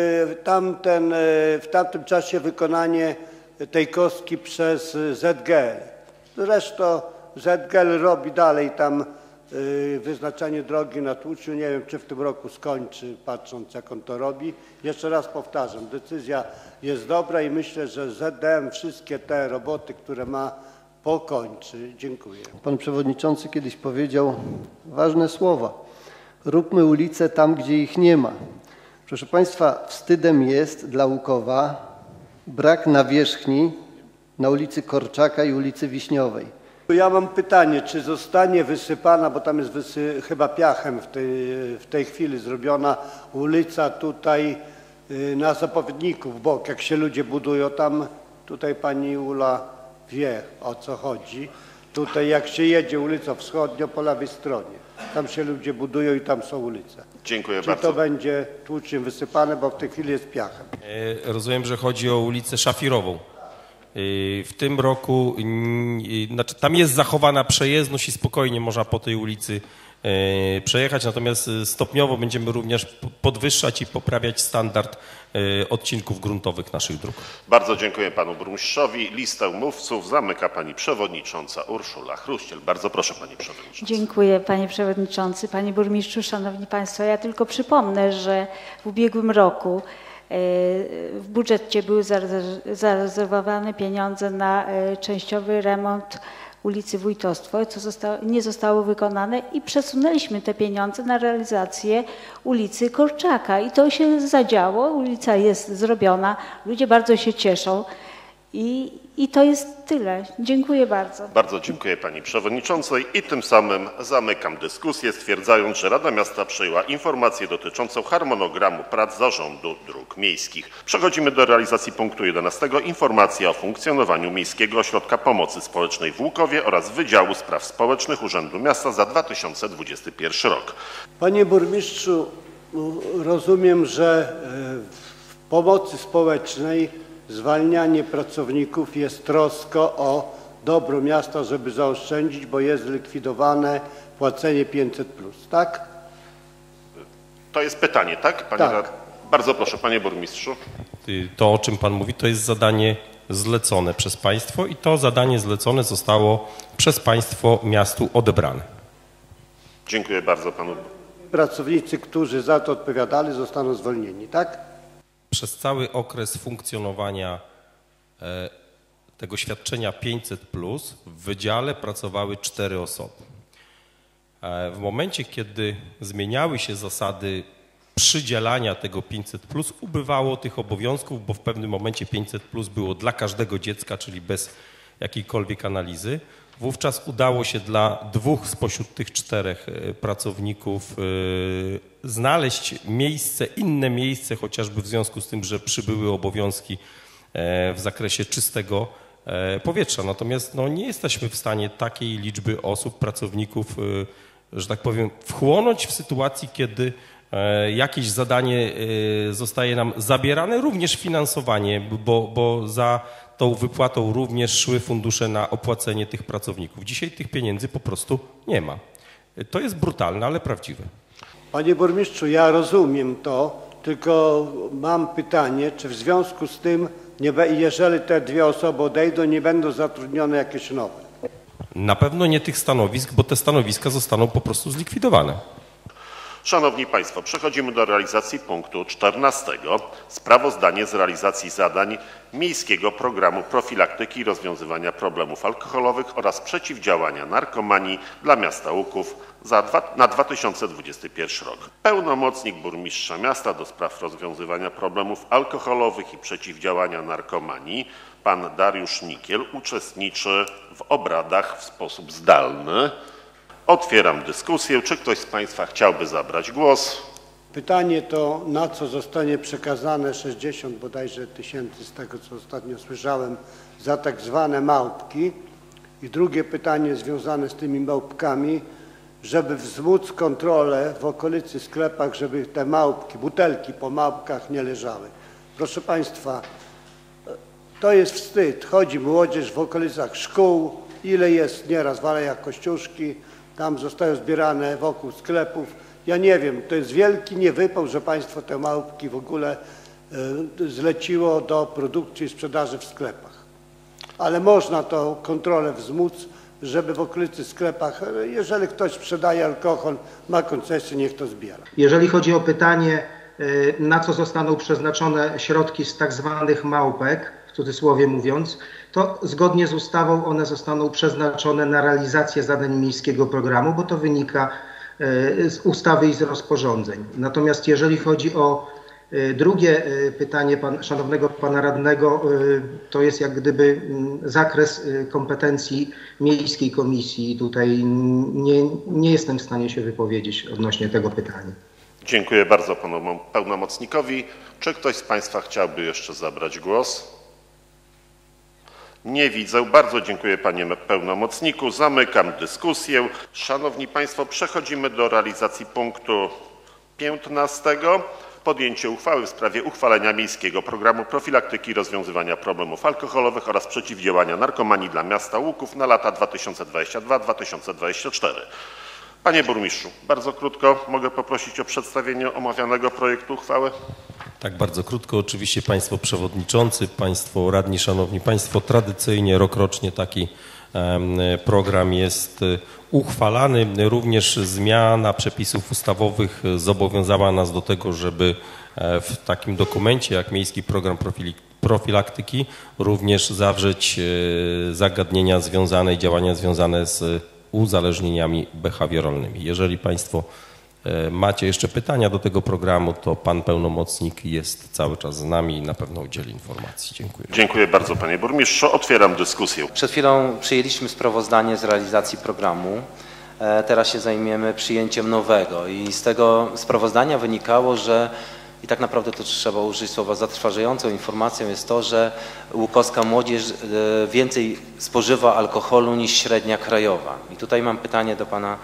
w tamtym czasie wykonanie tej kostki przez ZGL. Zresztą ZGL robi dalej tam wyznaczanie drogi na Tłuczu. Nie wiem, czy w tym roku skończy, patrząc jak on to robi. Jeszcze raz powtarzam, decyzja jest dobra i myślę, że ZDM wszystkie te roboty, które ma, pokończy. Dziękuję. Pan przewodniczący kiedyś powiedział ważne słowa. Róbmy ulice tam, gdzie ich nie ma. Proszę Państwa, wstydem jest dla Łukowa brak nawierzchni na ulicy Korczaka i ulicy Wiśniowej. Ja mam pytanie, czy zostanie wysypana, bo tam jest chyba piachem w tej chwili zrobiona ulica tutaj na Zapowiedniku w bok, jak się ludzie budują tam, tutaj pani Ula wie, o co chodzi. Tutaj jak się jedzie ulicą wschodnią po lewej stronie, tam się ludzie budują i tam są ulice. Dziękuję Czy bardzo. to będzie tłuczem wysypane, bo w tej chwili jest piachem. Rozumiem, że chodzi o ulicę Szafirową. W tym roku, znaczy tam jest zachowana przejezdność i spokojnie można po tej ulicy przejechać, natomiast stopniowo będziemy również podwyższać i poprawiać standard odcinków gruntowych naszych dróg. Bardzo dziękuję panu burmistrzowi. Listę mówców zamyka pani przewodnicząca Urszula Chruściel. Bardzo proszę pani przewodnicząca. Dziękuję panie przewodniczący, panie burmistrzu, szanowni państwo. Ja tylko przypomnę, że w ubiegłym roku w budżecie były zarezerwowane pieniądze na częściowy remont ulicy Wójtostwo, co nie zostało wykonane i przesunęliśmy te pieniądze na realizację ulicy Korczaka i to się zadziało, ulica jest zrobiona, ludzie bardzo się cieszą i to jest tyle. Dziękuję bardzo. Bardzo dziękuję pani przewodniczącej i tym samym zamykam dyskusję, stwierdzając, że Rada Miasta przyjęła informację dotyczącą harmonogramu prac Zarządu Dróg Miejskich. Przechodzimy do realizacji punktu 11. Informacja o funkcjonowaniu Miejskiego Ośrodka Pomocy Społecznej w Łukowie oraz Wydziału Spraw Społecznych Urzędu Miasta za 2021 rok. Panie burmistrzu, rozumiem, że w pomocy społecznej zwalnianie pracowników jest troską o dobro miasta, żeby zaoszczędzić, bo jest zlikwidowane płacenie 500+, tak? To jest pytanie, tak? Tak. Bardzo proszę, panie burmistrzu. To, o czym pan mówi, to jest zadanie zlecone przez państwo i to zadanie zlecone zostało przez państwo miastu odebrane. Dziękuję bardzo panu. Pracownicy, którzy za to odpowiadali, zostaną zwolnieni, tak? Przez cały okres funkcjonowania tego świadczenia 500+ w wydziale pracowały 4 osoby. W momencie, kiedy zmieniały się zasady przydzielania tego 500+, ubywało tych obowiązków, bo w pewnym momencie 500+ było dla każdego dziecka, czyli bez jakiejkolwiek analizy. Wówczas udało się dla 2 spośród tych 4 pracowników znaleźć miejsce, inne miejsce, chociażby w związku z tym, że przybyły obowiązki w zakresie czystego powietrza. Natomiast nie jesteśmy w stanie takiej liczby osób, pracowników, że tak powiem, wchłonąć w sytuacji, kiedy jakieś zadanie zostaje nam zabierane, również finansowanie, bo za tą wypłatą również szły fundusze na opłacenie tych pracowników. Dzisiaj tych pieniędzy po prostu nie ma. To jest brutalne, ale prawdziwe. Panie burmistrzu, ja rozumiem to, tylko mam pytanie, czy w związku z tym, jeżeli te 2 osoby odejdą, nie będą zatrudnione jakieś nowe? Na pewno nie tych stanowisk, bo te stanowiska zostaną po prostu zlikwidowane. Szanowni Państwo, przechodzimy do realizacji punktu 14. Sprawozdanie z realizacji zadań Miejskiego Programu Profilaktyki i Rozwiązywania Problemów Alkoholowych oraz Przeciwdziałania Narkomanii dla miasta Łuków na 2021 rok. Pełnomocnik burmistrza miasta do spraw rozwiązywania problemów alkoholowych i przeciwdziałania narkomanii, pan Dariusz Nikiel, uczestniczy w obradach w sposób zdalny. Otwieram dyskusję. Czy ktoś z Państwa chciałby zabrać głos? Pytanie to, na co zostanie przekazane 60 bodajże tysięcy, z tego co ostatnio słyszałem, za tak zwane małpki. I drugie pytanie związane z tymi małpkami, żeby wzmóc kontrolę w okolicy sklepach, żeby te małpki, butelki po małpkach nie leżały. Proszę Państwa, to jest wstyd. Chodzi młodzież w okolicach szkół, ile jest nieraz w alejach Kościuszki, tam zostają zbierane wokół sklepów. Ja nie wiem, to jest wielki niewypał, że państwo te małpki w ogóle zleciło do produkcji i sprzedaży w sklepach. Ale można tą kontrolę wzmóc, żeby w okolicy sklepach, jeżeli ktoś sprzedaje alkohol, ma koncesję, niech to zbiera. Jeżeli chodzi o pytanie, na co zostaną przeznaczone środki z tak zwanych małpek, w cudzysłowie mówiąc, to zgodnie z ustawą one zostaną przeznaczone na realizację zadań miejskiego programu, bo to wynika z ustawy i z rozporządzeń. Natomiast jeżeli chodzi o drugie pytanie szanownego pana radnego, to jest jak gdyby zakres kompetencji miejskiej komisji i tutaj nie jestem w stanie się wypowiedzieć odnośnie tego pytania. Dziękuję bardzo panu pełnomocnikowi. Czy ktoś z Państwa chciałby jeszcze zabrać głos? Nie widzę. Bardzo dziękuję panie pełnomocniku. Zamykam dyskusję. Szanowni Państwo, przechodzimy do realizacji punktu 15. Podjęcie uchwały w sprawie uchwalenia Miejskiego Programu Profilaktyki i Rozwiązywania Problemów Alkoholowych oraz Przeciwdziałania Narkomanii dla miasta Łuków na lata 2022-2024. Panie burmistrzu, bardzo krótko mogę poprosić o przedstawienie omawianego projektu uchwały? Tak, bardzo krótko. Oczywiście Państwo Przewodniczący, Państwo Radni, Szanowni Państwo, tradycyjnie rokrocznie taki program jest uchwalany. Również zmiana przepisów ustawowych zobowiązała nas do tego, żeby w takim dokumencie jak Miejski Program Profilaktyki również zawrzeć zagadnienia związane i działania związane z uzależnieniami behawioralnymi. Jeżeli Państwo macie jeszcze pytania do tego programu, to pan pełnomocnik jest cały czas z nami i na pewno udzieli informacji. Dziękuję. Dziękuję bardzo panie burmistrzu. Otwieram dyskusję. Przed chwilą przyjęliśmy sprawozdanie z realizacji programu. Teraz się zajmiemy przyjęciem nowego i z tego sprawozdania wynikało, że i tak naprawdę to trzeba użyć słowa zatrważającą informacją jest to, że łukowska młodzież więcej spożywa alkoholu niż średnia krajowa. I tutaj mam pytanie do pana,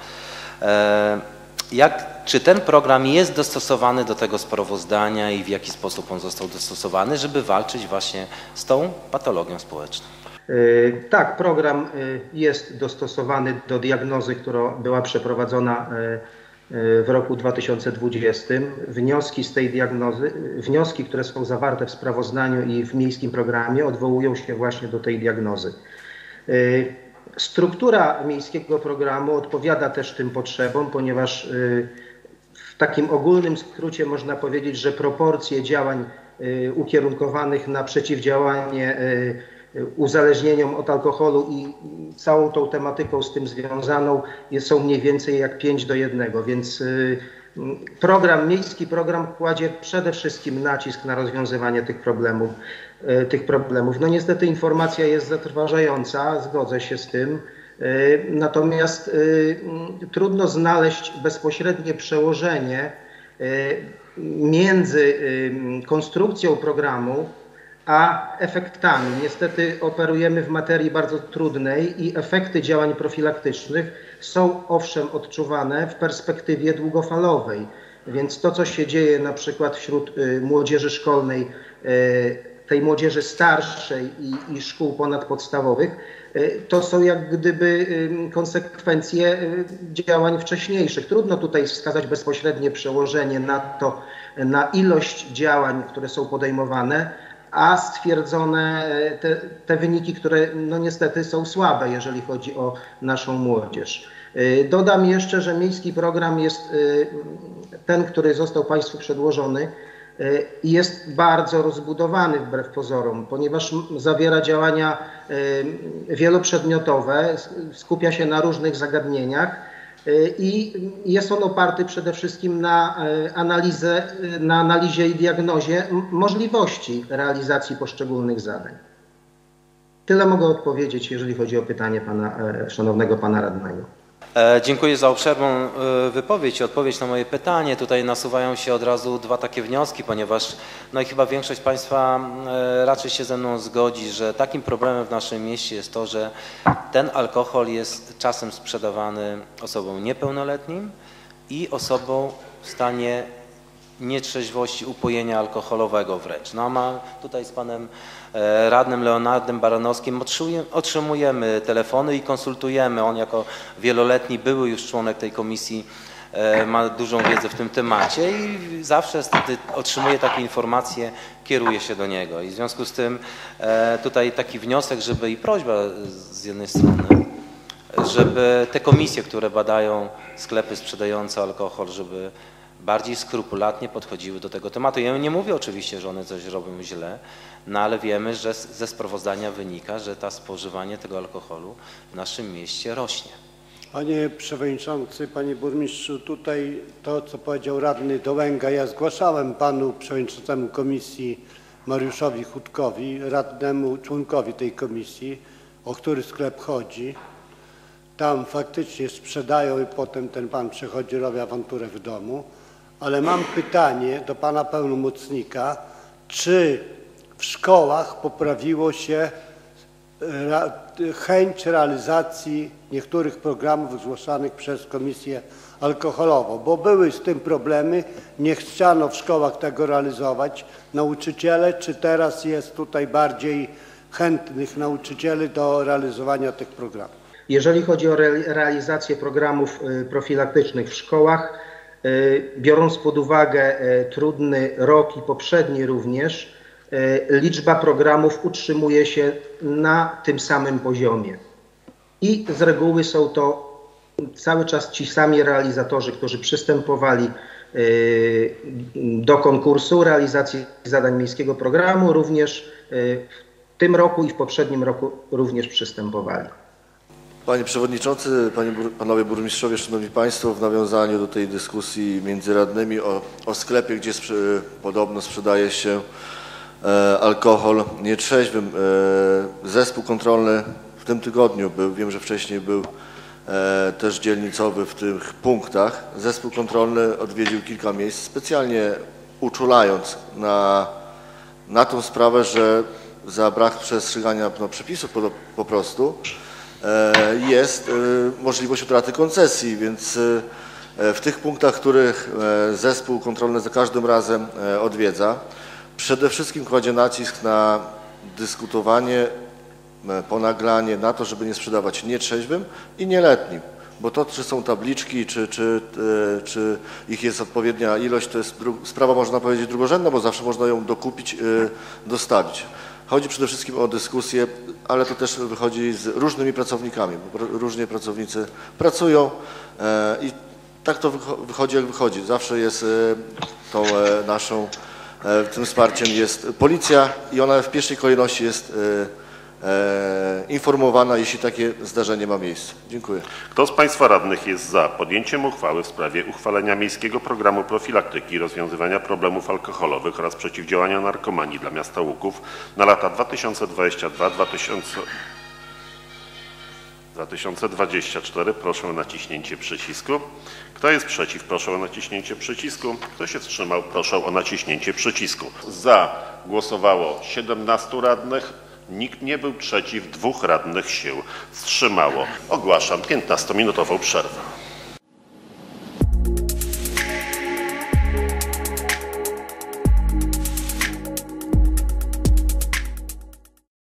czy ten program jest dostosowany do tego sprawozdania i w jaki sposób on został dostosowany, żeby walczyć właśnie z tą patologią społeczną? Tak, program jest dostosowany do diagnozy, która była przeprowadzona w roku 2020. Wnioski z tej diagnozy, wnioski, które są zawarte w sprawozdaniu i w miejskim programie, odwołują się właśnie do tej diagnozy. Struktura miejskiego programu odpowiada też tym potrzebom, ponieważ w takim ogólnym skrócie można powiedzieć, że proporcje działań ukierunkowanych na przeciwdziałanie uzależnieniom od alkoholu i całą tą tematyką z tym związaną są mniej więcej jak 5:1, więc miejski program kładzie przede wszystkim nacisk na rozwiązywanie tych problemów. No niestety informacja jest zatrważająca, zgodzę się z tym, natomiast trudno znaleźć bezpośrednie przełożenie między konstrukcją programu a efektami. Niestety operujemy w materii bardzo trudnej i efekty działań profilaktycznych są owszem odczuwane w perspektywie długofalowej. Więc to, co się dzieje na przykład wśród młodzieży szkolnej, tej młodzieży starszej i szkół ponadpodstawowych, to są jak gdyby konsekwencje działań wcześniejszych. Trudno tutaj wskazać bezpośrednie przełożenie na ilość działań, które są podejmowane, a stwierdzone te wyniki, które no niestety są słabe, jeżeli chodzi o naszą młodzież. Dodam jeszcze, że miejski program jest ten, który został Państwu przedłożony, jest bardzo rozbudowany wbrew pozorom, ponieważ zawiera działania wieloprzedmiotowe, skupia się na różnych zagadnieniach i jest on oparty przede wszystkim na analizie i diagnozie możliwości realizacji poszczególnych zadań. Tyle mogę odpowiedzieć, jeżeli chodzi o pytanie szanownego pana radnego. Dziękuję za obszerną wypowiedź i odpowiedź na moje pytanie. Tutaj nasuwają się od razu dwa takie wnioski, ponieważ no i chyba większość Państwa raczej się ze mną zgodzi, że takim problemem w naszym mieście jest to, że ten alkohol jest czasem sprzedawany osobom niepełnoletnim i osobom w stanie nietrzeźwości, upojenia alkoholowego wręcz. No a tutaj z panem radnym Leonardem Baranowskim otrzymujemy telefony i konsultujemy. On jako wieloletni, były już członek tej komisji, ma dużą wiedzę w tym temacie i zawsze gdy otrzymuje takie informacje, kieruje się do niego. I w związku z tym tutaj taki wniosek, żeby i prośba z jednej strony, żeby te komisje, które badają sklepy sprzedające alkohol, żeby bardziej skrupulatnie podchodziły do tego tematu. Ja nie mówię oczywiście, że one coś robią źle, no ale wiemy, że ze sprawozdania wynika, że to spożywanie tego alkoholu w naszym mieście rośnie. Panie Przewodniczący, Panie Burmistrzu, tutaj to, co powiedział radny Dołęga, ja zgłaszałem Panu Przewodniczącemu Komisji Mariuszowi Chudkowi, radnemu członkowi tej komisji, o który sklep chodzi. Tam faktycznie sprzedają i potem ten Pan przychodzi, robi awanturę w domu. Ale mam pytanie do Pana pełnomocnika, czy w szkołach poprawiło się chęć realizacji niektórych programów zgłaszanych przez Komisję Alkoholową, bo były z tym problemy, nie chciano w szkołach tego realizować. Nauczyciele, czy teraz jest tutaj bardziej chętnych nauczycieli do realizowania tych programów? Jeżeli chodzi o realizację programów profilaktycznych w szkołach, biorąc pod uwagę trudny rok i poprzedni również, liczba programów utrzymuje się na tym samym poziomie. I z reguły są to cały czas ci sami realizatorzy, którzy przystępowali do konkursu realizacji zadań miejskiego programu, również w tym roku i w poprzednim roku również przystępowali. Panie Przewodniczący, Panowie Burmistrzowie, Szanowni Państwo, w nawiązaniu do tej dyskusji między radnymi o sklepie, gdzie podobno sprzedaje się alkohol nietrzeźwym. Zespół kontrolny w tym tygodniu był, wiem, że wcześniej był też dzielnicowy w tych punktach. Zespół kontrolny odwiedził kilka miejsc, specjalnie uczulając na tą sprawę, że za brak przestrzegania przepisów po prostu jest możliwość utraty koncesji, więc w tych punktach, których zespół kontrolny za każdym razem odwiedza, przede wszystkim kładzie nacisk na dyskutowanie, ponaglanie, na to, żeby nie sprzedawać nietrzeźwym i nieletnim, bo to, czy są tabliczki, czy ich jest odpowiednia ilość, to jest sprawa, można powiedzieć, drugorzędna, bo zawsze można ją dokupić, dostawić. Chodzi przede wszystkim o dyskusję, ale to też wychodzi z różnymi pracownikami, bo różnie pracownicy pracują i tak to wychodzi, jak wychodzi. Zawsze jest tą naszą, tym wsparciem jest policja i ona w pierwszej kolejności jest informowana, jeśli takie zdarzenie ma miejsce. Dziękuję. Kto z Państwa radnych jest za podjęciem uchwały w sprawie uchwalenia miejskiego programu profilaktyki i rozwiązywania problemów alkoholowych oraz przeciwdziałania narkomanii dla miasta Łuków na lata 2022-2024? Proszę o naciśnięcie przycisku. Kto jest przeciw? Proszę o naciśnięcie przycisku. Kto się wstrzymał? Proszę o naciśnięcie przycisku. Za głosowało 17 radnych. Nikt nie był przeciw, 2 radnych się wstrzymało. Ogłaszam 15-minutową przerwę.